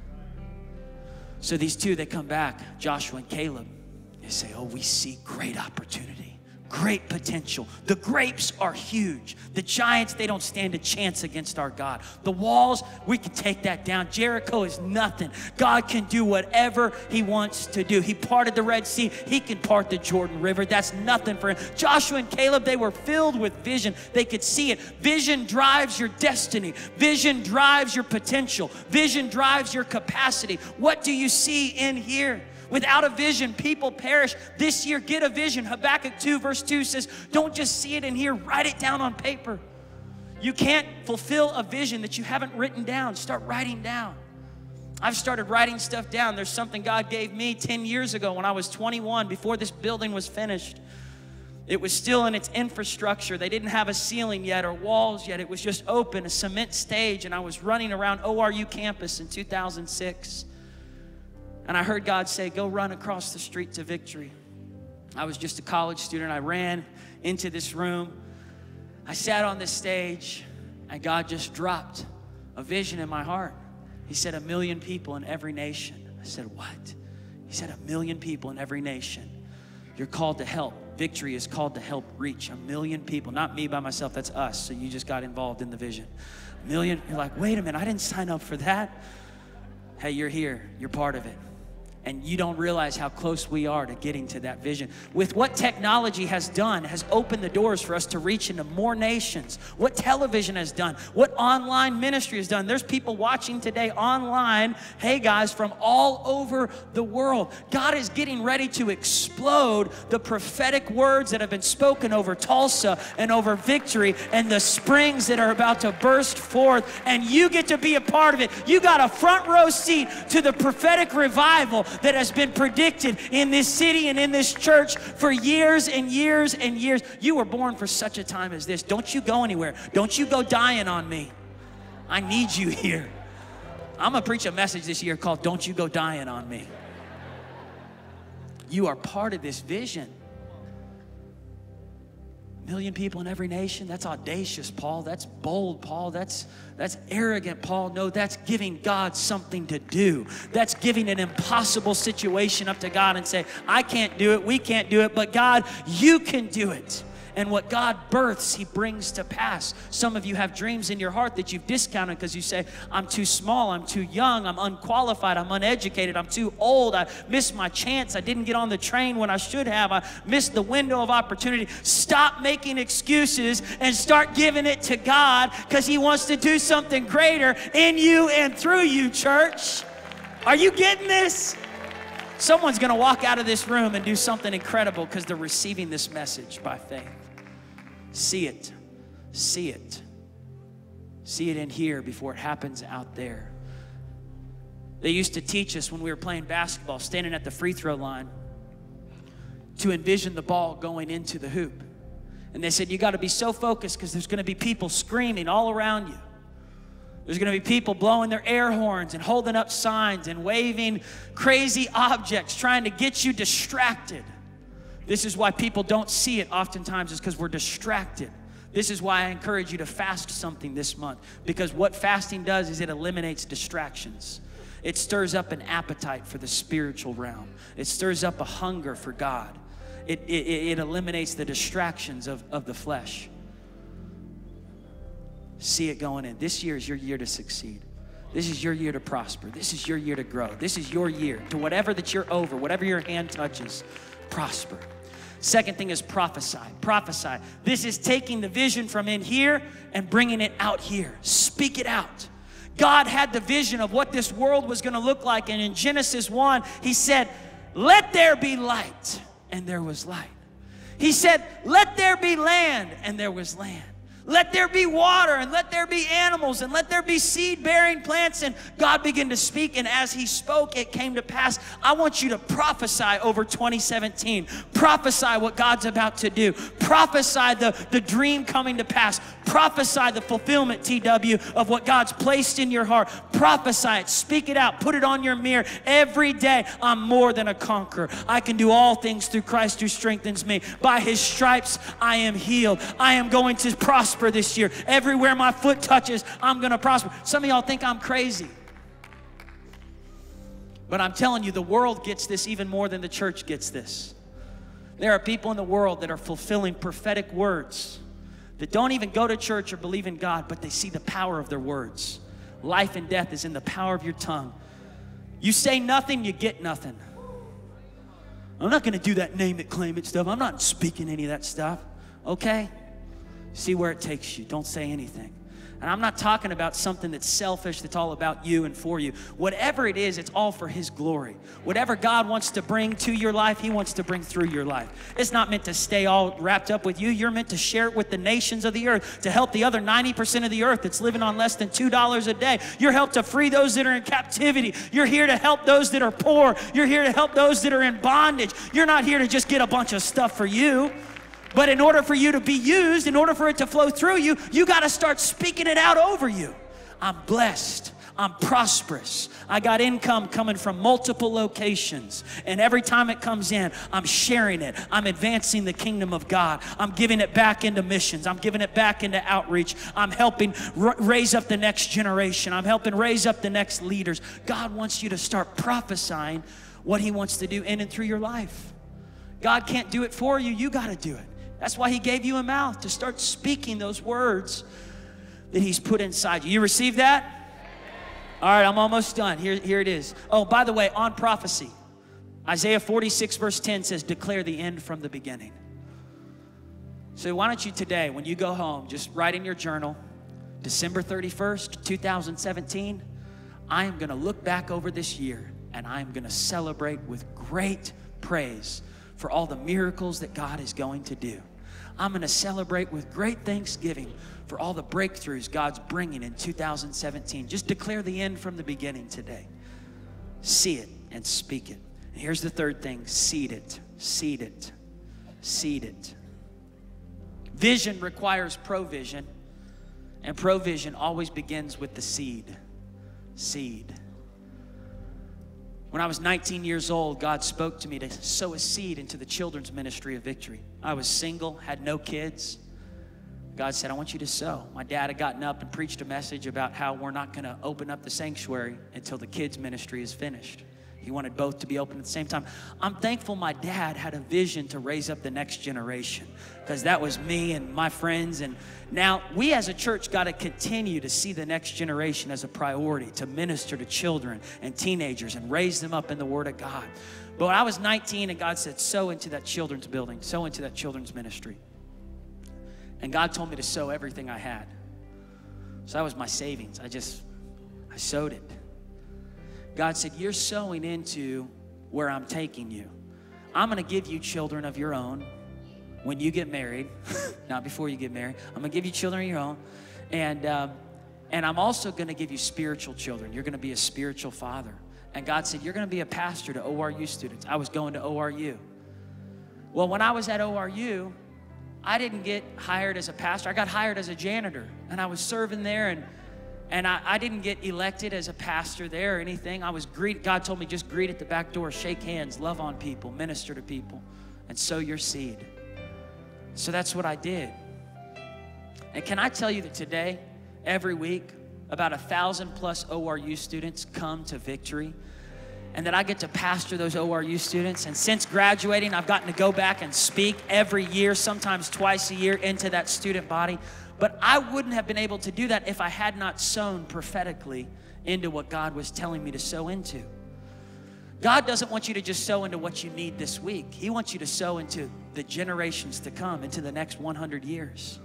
So these 2, they come back, Joshua and Caleb. They say, oh, we see great opportunity, great potential. The grapes are huge. The giants, they don't stand a chance against our God. The walls, we can take that down. Jericho is nothing. God can do whatever he wants to do. He parted the Red Sea. He can part the Jordan River. That's nothing for him. Joshua and Caleb, they were filled with vision. They could see it. Vision drives your destiny. Vision drives your potential. Vision drives your capacity. What do you see in here? Without a vision, people perish. This year, get a vision. Habakkuk 2 verse 2 says, don't just see it in here, write it down on paper. You can't fulfill a vision that you haven't written down. Start writing down. I've started writing stuff down. There's something God gave me 10 years ago when I was 21, before this building was finished. It was still in its infrastructure. They didn't have a ceiling yet or walls yet. It was just open, a cement stage, and I was running around ORU campus in 2006. And I heard God say, go run across the street to Victory. I was just a college student. I ran into this room. I sat on this stage, and God just dropped a vision in my heart. He said, 1 million people in every nation. I said, what? He said, 1 million people in every nation. You're called to help. Victory is called to help reach 1 million people. Not me by myself, that's us. So you just got involved in the vision. 1 million, you're like, wait a minute, I didn't sign up for that. Hey, you're here, you're part of it. And you don't realize how close we are to getting to that vision. With what technology has done, has opened the doors for us to reach into more nations. What television has done, what online ministry has done. There's people watching today online, hey guys, from all over the world. God is getting ready to explode the prophetic words that have been spoken over Tulsa and over Victory and the springs that are about to burst forth. And you get to be a part of it. You got a front row seat to the prophetic revival that has been predicted in this city and in this church for years and years and years. You were born for such a time as this. Don't you go anywhere. Don't you go dying on me. I need you here. I'm going to preach a message this year called Don't You Go Dying on Me. You are part of this vision. 1 million people in every nation. That's audacious, Paul. That's bold, Paul. That's arrogant, Paul. No, that's giving God something to do. That's giving an impossible situation up to God and say, I can't do it, we can't do it, but God, you can do it. And what God births, he brings to pass. Some of you have dreams in your heart that you've discounted because you say, I'm too small, I'm too young, I'm unqualified, I'm uneducated, I'm too old, I missed my chance, I didn't get on the train when I should have, I missed the window of opportunity. Stop making excuses and start giving it to God, because he wants to do something greater in you and through you, church. Are you getting this? Someone's going to walk out of this room and do something incredible because they're receiving this message by faith. See it. See it. See it in here before it happens out there. They used to teach us when we were playing basketball, standing at the free throw line, to envision the ball going into the hoop. And they said, you got to be so focused because there's going to be people screaming all around you. There's going to be people blowing their air horns and holding up signs and waving crazy objects, trying to get you distracted. This is why people don't see it oftentimes, is because we're distracted. This is why I encourage you to fast something this month, because what fasting does is it eliminates distractions. It stirs up an appetite for the spiritual realm. It stirs up a hunger for God. It eliminates the distractions of the flesh. See it going in. This year is your year to succeed. This is your year to prosper. This is your year to grow. This is your year to whatever that you're over, whatever your hand touches, prosper. Second thing is prophesy. Prophesy. This is taking the vision from in here and bringing it out here. Speak it out. God had the vision of what this world was going to look like. And in Genesis 1, he said, let there be light. And there was light. He said, let there be land. And there was land. Let there be water, and let there be animals, and let there be seed-bearing plants. And God began to speak, and as he spoke, it came to pass. I want you to prophesy over 2017. Prophesy what God's about to do. Prophesy the dream coming to pass. Prophesy the fulfillment, TW, of what God's placed in your heart. Prophesy it. Speak it out. Put it on your mirror every day. I'm more than a conqueror. I can do all things through Christ who strengthens me. By his stripes, I am healed. I am going to prosper this year. Everywhere my foot touches, I'm going to prosper. Some of y'all think I'm crazy. But I'm telling you, the world gets this even more than the church gets this. There are people in the world that are fulfilling prophetic words that don't even go to church or believe in God, but they see the power of their words. Life and death is in the power of your tongue. You say nothing, you get nothing. I'm not going to do that name it, claim it stuff. I'm not speaking any of that stuff. Okay? See where it takes you. Don't say anything. And I'm not talking about something that's selfish, that's all about you and for you. Whatever it is, it's all for His glory. Whatever God wants to bring to your life, He wants to bring through your life. It's not meant to stay all wrapped up with you. You're meant to share it with the nations of the earth, to help the other 90% of the earth that's living on less than $2 a day. You're helped to free those that are in captivity. You're here to help those that are poor. You're here to help those that are in bondage. You're not here to just get a bunch of stuff for you. But in order for you to be used, in order for it to flow through you, you got to start speaking it out over you. I'm blessed. I'm prosperous. I got income coming from multiple locations. And every time it comes in, I'm sharing it. I'm advancing the kingdom of God. I'm giving it back into missions. I'm giving it back into outreach. I'm helping raise up the next generation. I'm helping raise up the next leaders. God wants you to start prophesying what He wants to do in and through your life. God can't do it for you. You got to do it. That's why He gave you a mouth, to start speaking those words that He's put inside you. You receive that? All right, I'm almost done. Here it is. Oh, by the way, on prophecy, Isaiah 46 verse 10 says, declare the end from the beginning. So why don't you today, when you go home, just write in your journal, December 31st, 2017, I am going to look back over this year and I am going to celebrate with great praise for all the miracles that God is going to do. I'm going to celebrate with great thanksgiving for all the breakthroughs God's bringing in 2017. Just declare the end from the beginning today. See it and speak it. And here's the third thing, seed it, seed it, seed it. Vision requires provision, and provision always begins with the seed. Seed. When I was 19 years old, God spoke to me to sow a seed into the children's ministry of Victory. I was single, had no kids. God said, I want you to sow. My dad had gotten up and preached a message about how we're not going to open up the sanctuary until the kids' ministry is finished. He wanted both to be open at the same time. I'm thankful my dad had a vision to raise up the next generation, because that was me and my friends. And now we as a church got to continue to see the next generation as a priority, to minister to children and teenagers and raise them up in the Word of God. But when I was 19 and God said, sow into that children's building, sow into that children's ministry. And God told me to sow everything I had. So that was my savings. I sowed it. God said, you're sowing into where I'm taking you. I'm going to give you children of your own when you get married, not before you get married. I'm going to give you children of your own. And I'm also going to give you spiritual children. You're going to be a spiritual father. And God said, you're going to be a pastor to ORU students. I was going to ORU. Well, when I was at ORU, I didn't get hired as a pastor. I got hired as a janitor. And I was serving there, and I didn't get elected as a pastor there or anything. God told me just greet at the back door, shake hands, love on people, minister to people, and sow your seed. So that's what I did. And can I tell you that today, every week, about 1,000+ ORU students come to Victory, and that I get to pastor those ORU students. And since graduating, I've gotten to go back and speak every year, sometimes twice a year, into that student body. But I wouldn't have been able to do that if I had not sown prophetically into what God was telling me to sow into. God doesn't want you to just sow into what you need this week. He wants you to sow into the generations to come, into the next 100 years.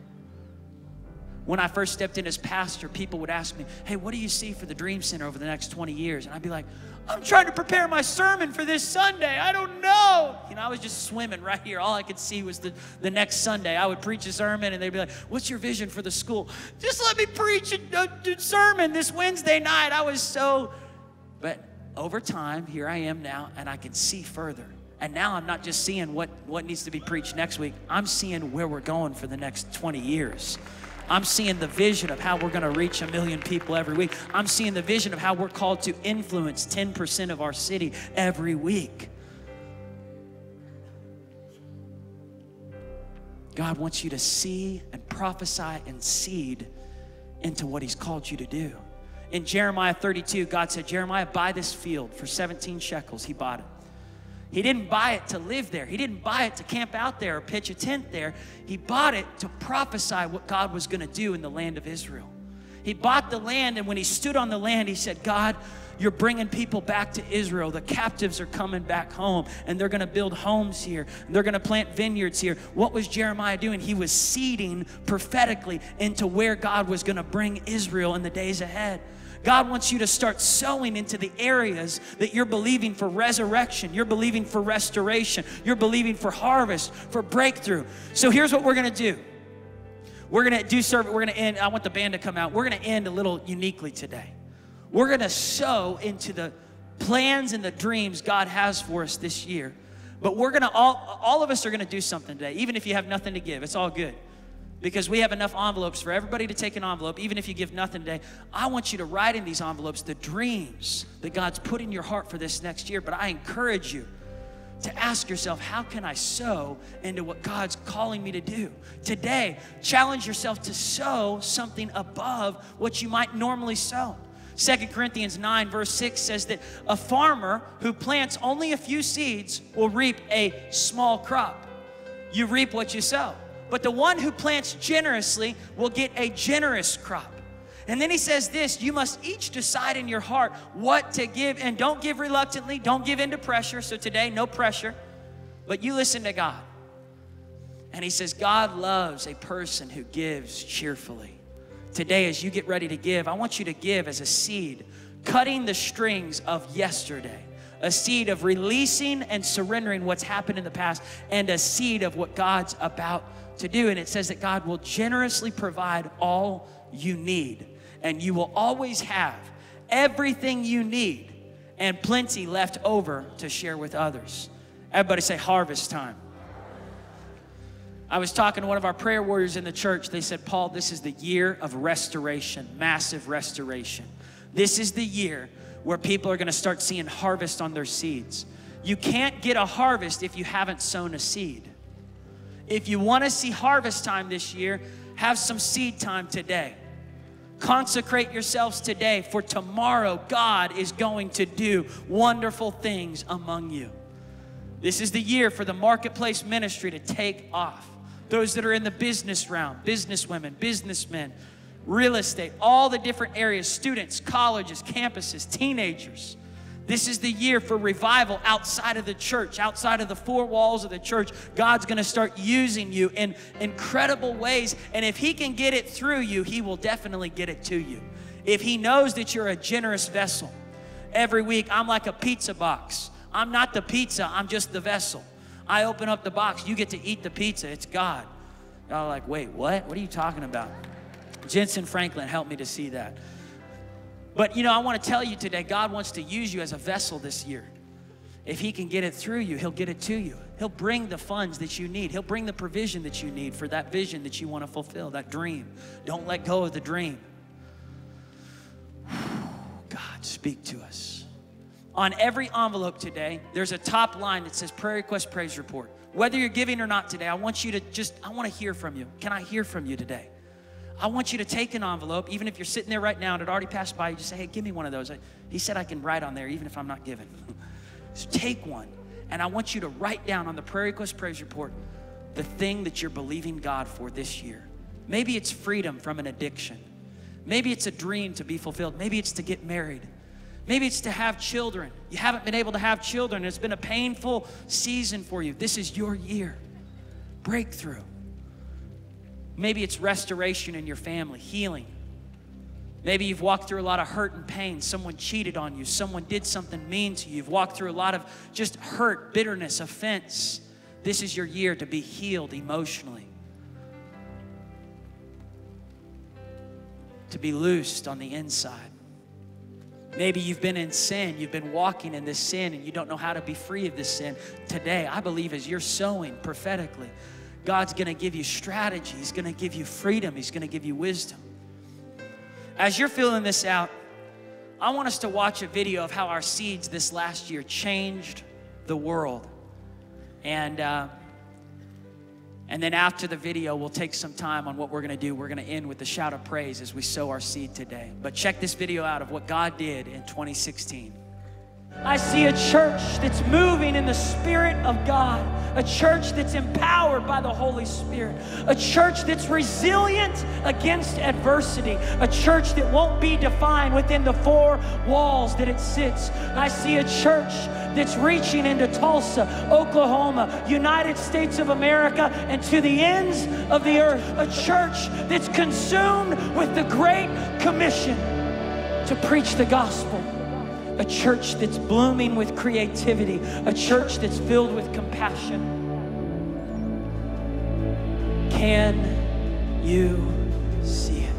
When I first stepped in as pastor, people would ask me, hey, what do you see for the Dream Center over the next 20 years? And I'd be like, I'm trying to prepare my sermon for this Sunday. I don't know. You know, I was just swimming right here. All I could see was the next Sunday. I would preach a sermon, and they'd be like, what's your vision for the school? Just let me preach a sermon this Wednesday night. But over time, here I am now, and I can see further. And now I'm not just seeing what needs to be preached next week. I'm seeing where we're going for the next 20 years. I'm seeing the vision of how we're going to reach 1 million people every week. I'm seeing the vision of how we're called to influence 10% of our city every week. God wants you to see and prophesy and seed into what He's called you to do. In Jeremiah 32, God said, Jeremiah, buy this field for 17 shekels. He bought it. He didn't buy it to live there. He didn't buy it to camp out there or pitch a tent there. He bought it to prophesy what God was going to do in the land of Israel. He bought the land, and when he stood on the land, he said, God, you're bringing people back to Israel. The captives are coming back home, and they're going to build homes here, and they're going to plant vineyards here. What was Jeremiah doing? He was seeding prophetically into where God was going to bring Israel in the days ahead. God wants you to start sowing into the areas that you're believing for resurrection. You're believing for restoration. You're believing for harvest, for breakthrough. So here's what we're going to do. We're going to do service. We're going to end. I want the band to come out. We're going to end a little uniquely today. We're going to sow into the plans and the dreams God has for us this year. But we're going to, all of us are going to do something today, even if you have nothing to give. It's all good. Because we have enough envelopes for everybody to take an envelope, even if you give nothing today. I want you to write in these envelopes the dreams that God's put in your heart for this next year. But I encourage you to ask yourself, how can I sow into what God's calling me to do? Today, challenge yourself to sow something above what you might normally sow. 2 Corinthians 9 verse 6 says that a farmer who plants only a few seeds will reap a small crop. You reap what you sow. But the one who plants generously will get a generous crop. And then he says this, you must each decide in your heart what to give, and don't give reluctantly, don't give into pressure. So today, no pressure, but you listen to God. And he says, God loves a person who gives cheerfully. Today, as you get ready to give, I want you to give as a seed, cutting the strings of yesterday. A seed of releasing and surrendering what's happened in the past, and a seed of what God's about to do. And it says that God will generously provide all you need, and you will always have everything you need and plenty left over to share with others. Everybody say harvest time. I was talking to one of our prayer warriors in the church. They said, Paul, this is the year of restoration, massive restoration. This is the year where people are going to start seeing harvest on their seeds. You can't get a harvest if you haven't sown a seed. If you want to see harvest time this year, have some seed time today. Consecrate yourselves today, for tomorrow God is going to do wonderful things among you. This is the year for the marketplace ministry to take off. Those that are in the business realm, businesswomen, businessmen, real estate, all the different areas, students, colleges, campuses, teenagers. This is the year for revival outside of the church, outside of the four walls of the church. God's going to start using you in incredible ways. And if he can get it through you, he will definitely get it to you. If he knows that you're a generous vessel. Every week, I'm like a pizza box. I'm not the pizza, I'm just the vessel. I open up the box, you get to eat the pizza, it's God. Y'all are like, wait, what? What are you talking about? Jensen Franklin helped me to see that. But you know, I want to tell you today, God wants to use you as a vessel this year. If he can get it through you, he'll get it to you. He'll bring the funds that you need. He'll bring the provision that you need for that vision that you want to fulfill, that dream. Don't let go of the dream. God, speak to us. On every envelope today, there's a top line that says prayer request, praise report. Whether you're giving or not today, I want to hear from you. Can I hear from you today? I want you to take an envelope, even if you're sitting there right now and it already passed by, you just say, hey, give me one of those. He said I can write on there even if I'm not giving. So take one, and I want you to write down on the prayer request, praise report, the thing that you're believing God for this year. Maybe it's freedom from an addiction. Maybe it's a dream to be fulfilled. Maybe it's to get married. Maybe it's to have children. You haven't been able to have children. It's been a painful season for you. This is your year. Breakthrough. Maybe it's restoration in your family, healing. Maybe you've walked through a lot of hurt and pain. Someone cheated on you. Someone did something mean to you. You've walked through a lot of just hurt, bitterness, offense. This is your year to be healed emotionally. To be loosed on the inside. Maybe you've been in sin. You've been walking in this sin and you don't know how to be free of this sin. Today, I believe as you're sowing prophetically, God's going to give you strategy. He's going to give you freedom. He's going to give you wisdom. As you're filling this out, I want us to watch a video of how our seeds this last year changed the world. And then after the video, we'll take some time on what we're going to do. We're going to end with the shout of praise as we sow our seed today. But check this video out of what God did in 2016. I see a church that's moving in the Spirit of God, a church that's empowered by the Holy Spirit, a church that's resilient against adversity, a church that won't be defined within the four walls that it sits. I see a church that's reaching into Tulsa, Oklahoma, United States of America, and to the ends of the earth, a church that's consumed with the Great Commission to preach the gospel. A church that's blooming with creativity. A church that's filled with compassion. Can you see it?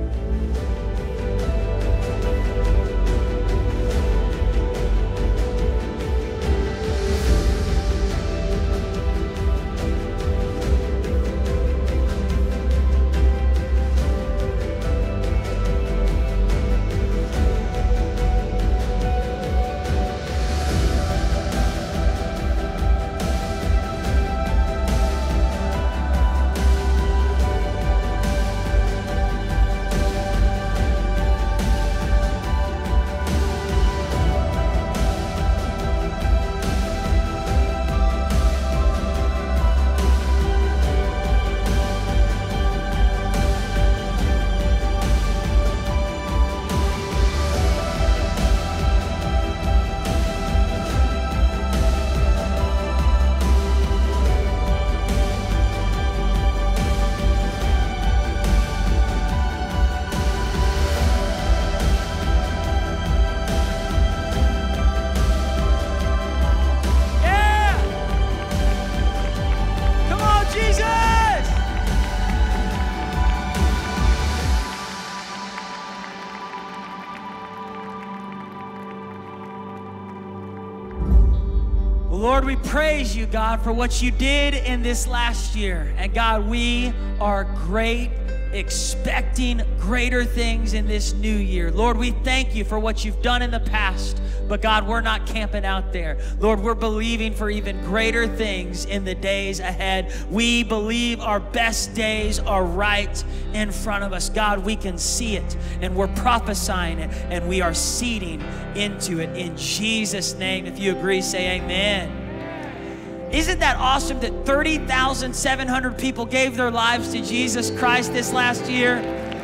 Lord, we praise you, God, for what you did in this last year. And God, we are expecting greater things in this new year. Lord, we thank you for what you've done in the past. But God, we're not camping out there. Lord, we're believing for even greater things in the days ahead. We believe our best days are right in front of us. God, we can see it, and we're prophesying it, and we are seeding into it. In Jesus' name, if you agree, say amen. Isn't that awesome that 30,700 people gave their lives to Jesus Christ this last year?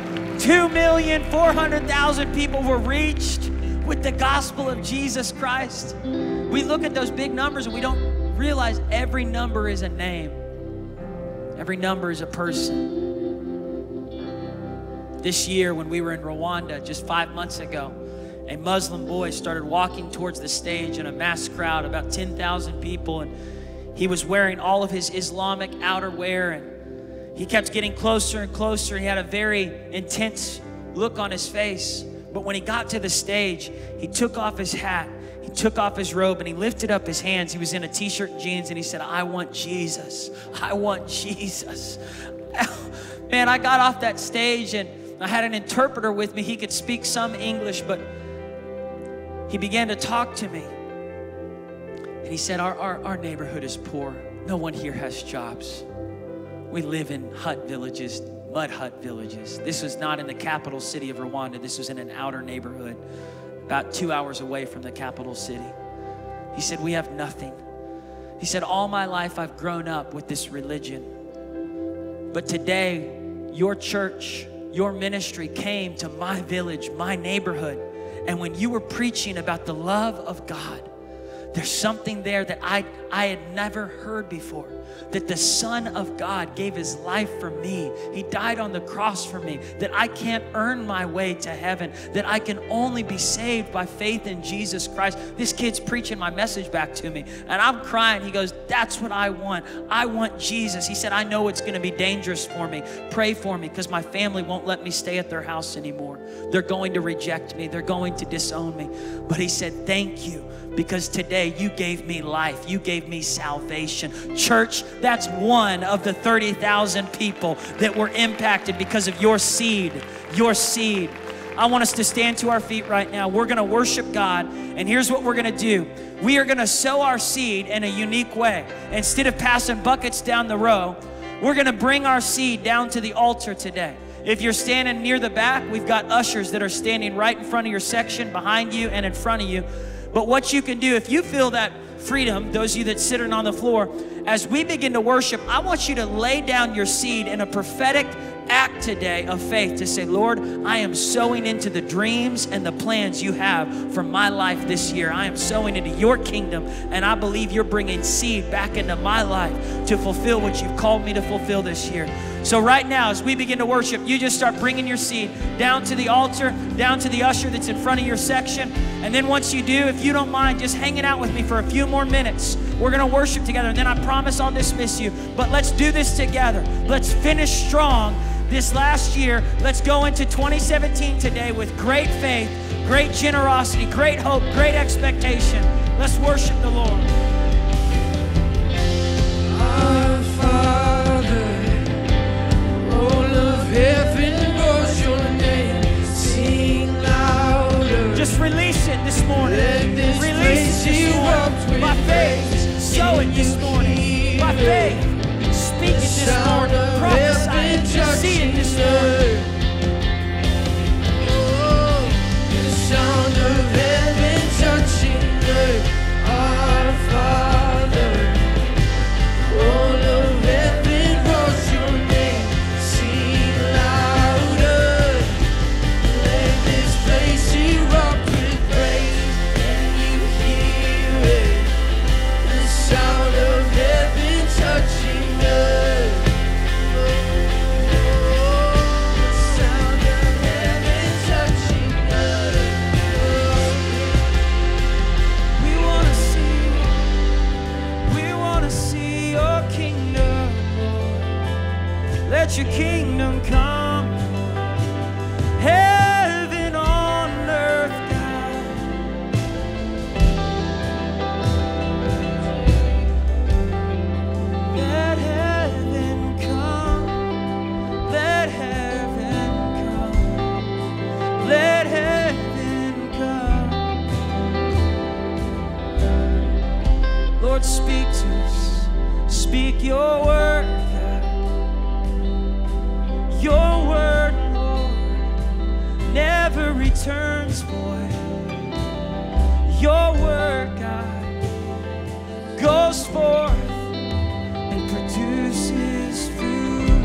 2,400,000 people were reached with the gospel of Jesus Christ. We look at those big numbers and we don't realize every number is a name. Every number is a person. This year when we were in Rwanda just 5 months ago, a Muslim boy started walking towards the stage in a mass crowd, about 10,000 people, and he was wearing all of his Islamic outerwear, and he kept getting closer and closer. He had a very intense look on his face. But when he got to the stage, he took off his hat, he took off his robe, and he lifted up his hands. He was in a t-shirt and jeans, and he said, I want Jesus. I want Jesus. Man, I got off that stage, and I had an interpreter with me. He could speak some English, but he began to talk to me. And he said, our neighborhood is poor. No one here has jobs. We live in hut villages, mud hut villages. This was not in the capital city of Rwanda. This was in an outer neighborhood, about 2 hours away from the capital city. He said, we have nothing. He said, all my life I've grown up with this religion. But today, your church, your ministry came to my village, my neighborhood. And when you were preaching about the love of God, there's something there that I had never heard before. That the Son of God gave his life for me. He died on the cross for me. That I can't earn my way to heaven. That I can only be saved by faith in Jesus Christ. This kid's preaching my message back to me. And I'm crying. He goes, that's what I want. I want Jesus. He said, I know it's going to be dangerous for me. Pray for me because my family won't let me stay at their house anymore. They're going to reject me. They're going to disown me. But he said, thank you. Because today you gave me life. You gave me salvation. Church, that's one of the 30,000 people that were impacted because of your seed. Your seed. I want us to stand to our feet right now. We're going to worship God. And here's what we're going to do. We are going to sow our seed in a unique way. Instead of passing buckets down the row, we're going to bring our seed down to the altar today. If you're standing near the back, we've got ushers that are standing right in front of your section, behind you and in front of you. But what you can do, if you feel that freedom, those of you that sit on the floor, as we begin to worship, I want you to lay down your seed in a prophetic act today of faith to say, Lord, I am sowing into the dreams and the plans you have for my life this year. I am sowing into your kingdom, and I believe you're bringing seed back into my life to fulfill what you've called me to fulfill this year. So right now, as we begin to worship, you just start bringing your seed down to the altar, down to the usher that's in front of your section. And then once you do, if you don't mind just hanging out with me for a few more minutes, we're going to worship together. And then I promise I'll dismiss you. But let's do this together. Let's finish strong this last year. Let's go into 2017 today with great faith, great generosity, great hope, great expectation. Let's worship the Lord. Our Father, all of heaven knows your name. Sing louder. Just release it this morning. Release it this morning. By faith, sow it this morning. By faith, speak it this morning. Prophesy it. See it this morning. Oh, the sound of heaven touching earth. Our Father, all of heaven knows your name. Sing louder. Let this place erupt with praise. Can you hear it? The sound of heaven touching earth. Let your kingdom come, heaven on earth, God. Let heaven come, let heaven come, let heaven come. Lord, speak to us, speak your word. Your word, Lord, never returns void. Your word, God, goes forth and produces fruit,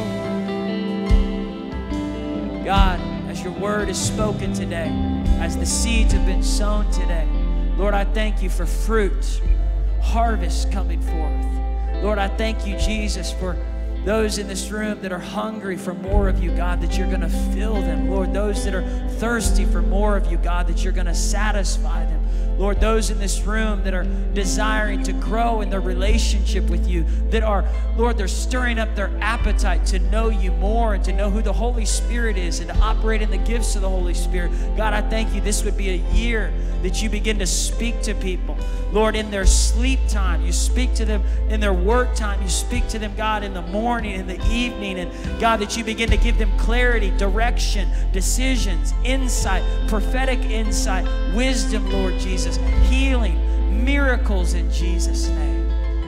Lord. God, as your word is spoken today, as the seeds have been sown today, Lord, I thank you for fruit, harvest coming forth. Lord, I thank you, Jesus, for those in this room that are hungry for more of you, God, that you're going to fill them. Lord, those that are thirsty for more of you, God, that you're going to satisfy them. Lord, those in this room that are desiring to grow in their relationship with you, that are, Lord, they're stirring up their appetite to know you more and to know who the Holy Spirit is and to operate in the gifts of the Holy Spirit. God, I thank you this would be a year that you begin to speak to people. Lord, in their sleep time, you speak to them. In their work time, you speak to them, God, in the morning, in the evening. And God, that you begin to give them clarity, direction, decisions, insight, prophetic insight, wisdom, Lord Jesus, healing, miracles in Jesus' name.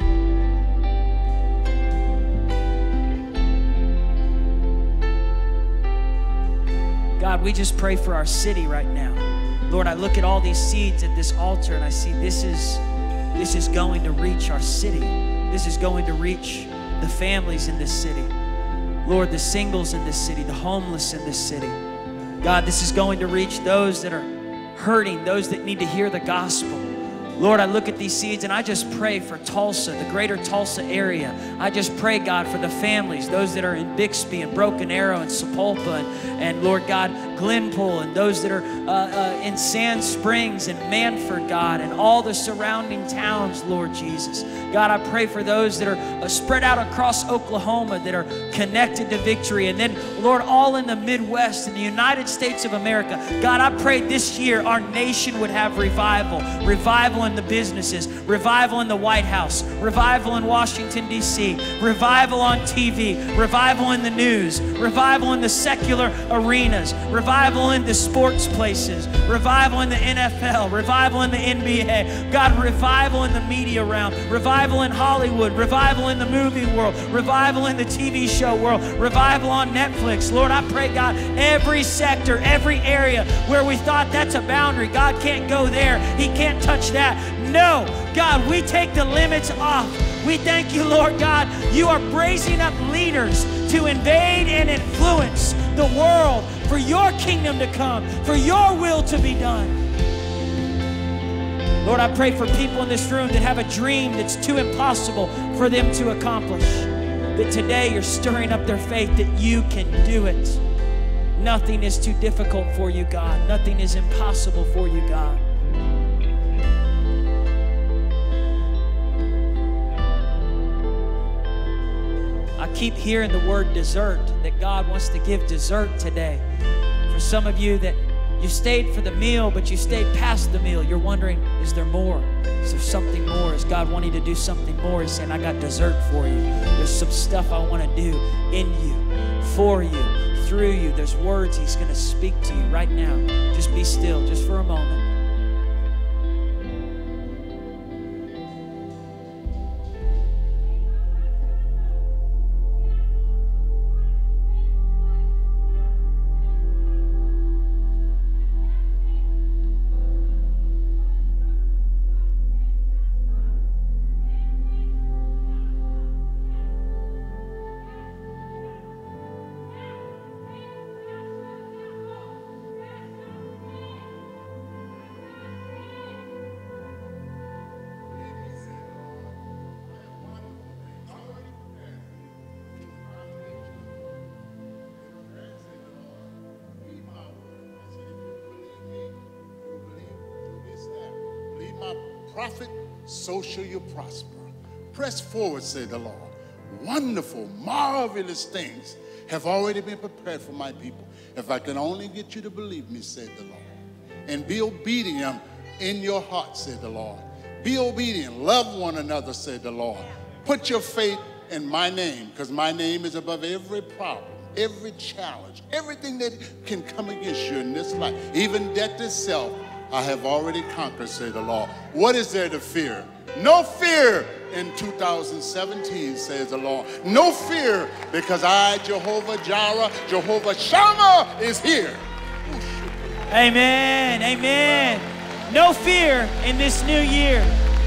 God, we just pray for our city right now. Lord, I look at all these seeds at this altar and I see this is going to reach our city. This is going to reach the families in this city. Lord, the singles in this city, the homeless in this city. God, this is going to reach those that are hurting, those that need to hear the gospel. Lord, I look at these seeds and I just pray for Tulsa, the greater Tulsa area. I just pray, God, for the families, those that are in Bixby and Broken Arrow and Sapulpa and Lord God, Glenpool, and those that are in Sand Springs and Manford, God, and all the surrounding towns, Lord Jesus. God, I pray for those that are spread out across Oklahoma that are connected to Victory. And then, Lord, all in the Midwest, in the United States of America. God, I pray this year our nation would have revival. Revival in the businesses, revival in the White House, revival in Washington, D.C., revival on TV, revival in the news, revival in the secular arenas, revival revival in the sports places, revival in the NFL, revival in the NBA. God, revival in the media realm, revival in Hollywood, revival in the movie world, revival in the TV show world, revival on Netflix. Lord, I pray, God, every sector, every area where we thought that's a boundary, God can't go there, He can't touch that. No, God, we take the limits off. We thank you, Lord God, you are raising up leaders to invade and influence the world for your kingdom to come, for your will to be done. Lord, I pray for people in this room that have a dream that's too impossible for them to accomplish, that today you're stirring up their faith that you can do it. Nothing is too difficult for you, God. Nothing is impossible for you, God. I keep hearing the word dessert, that God wants to give dessert today. For some of you that you stayed for the meal, but you stayed past the meal, you're wondering, is there more? Is there something more? Is God wanting to do something more? He's saying, I got dessert for you. There's some stuff I want to do in you, for you, through you. There's words He's going to speak to you right now. Just be still, just for a moment. Prophet, so shall you prosper. Press forward, said the Lord. Wonderful, marvelous things have already been prepared for my people. If I can only get you to believe me, said the Lord, and be obedient in your heart, said the Lord. Be obedient, love one another, said the Lord. Put your faith in my name, because my name is above every problem, every challenge, everything that can come against you in this life, even death itself. I have already conquered, said the Lord. What is there to fear? No fear in 2017, says the Lord. No fear, because I, Jehovah Jireh, Jehovah Shammah, is here. Amen, amen. No fear in this new year.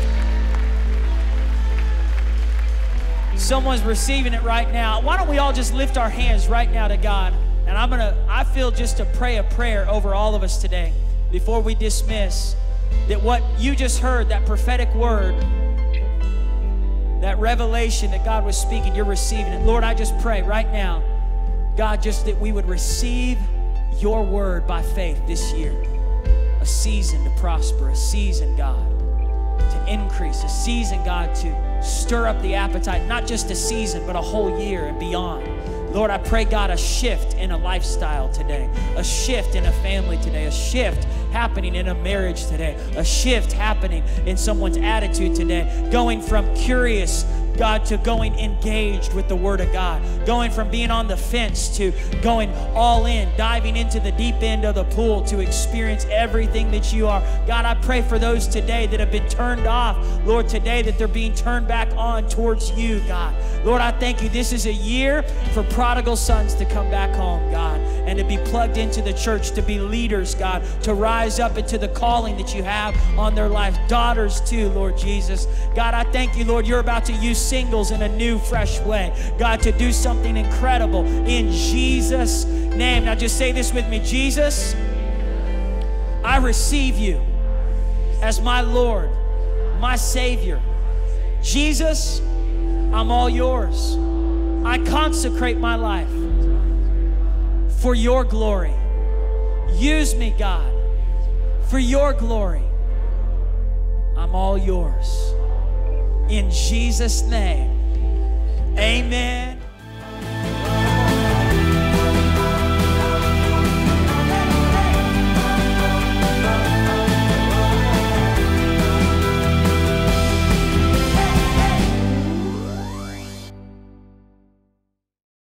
Someone's receiving it right now. Why don't we all just lift our hands right now to God? And I feel just to pray a prayer over all of us today. Before we dismiss, that what you just heard, that prophetic word, that revelation that God was speaking, you're receiving it. Lord, I just pray right now, God, just that we would receive your word by faith this year. A season to prosper, a season, God, to increase, a season, God, to stir up the appetite, not just a season, but a whole year and beyond. Lord, I pray, God, a shift in a lifestyle today, a shift in a family today, a shift happening in a marriage today, a shift happening in someone's attitude today, going from curious, God, to going engaged with the Word of God, going from being on the fence to going all in, diving into the deep end of the pool to experience everything that you are. God, I pray for those today that have been turned off, Lord, today that they're being turned back on towards you, God. Lord, I thank you. This is a year for prodigal sons to come back home, God, and to be plugged into the church, to be leaders, God, to rise up into the calling that you have on their lives. Daughters too, Lord Jesus. God, I thank you, Lord, you're about to use singles in a new, fresh way. God, to do something incredible in Jesus' name. Now just say this with me. Jesus, I receive you as my Lord, my Savior. Jesus, I'm all yours. I consecrate my life for your glory. Use me, God, for your glory. I'm all yours. In Jesus' name, amen.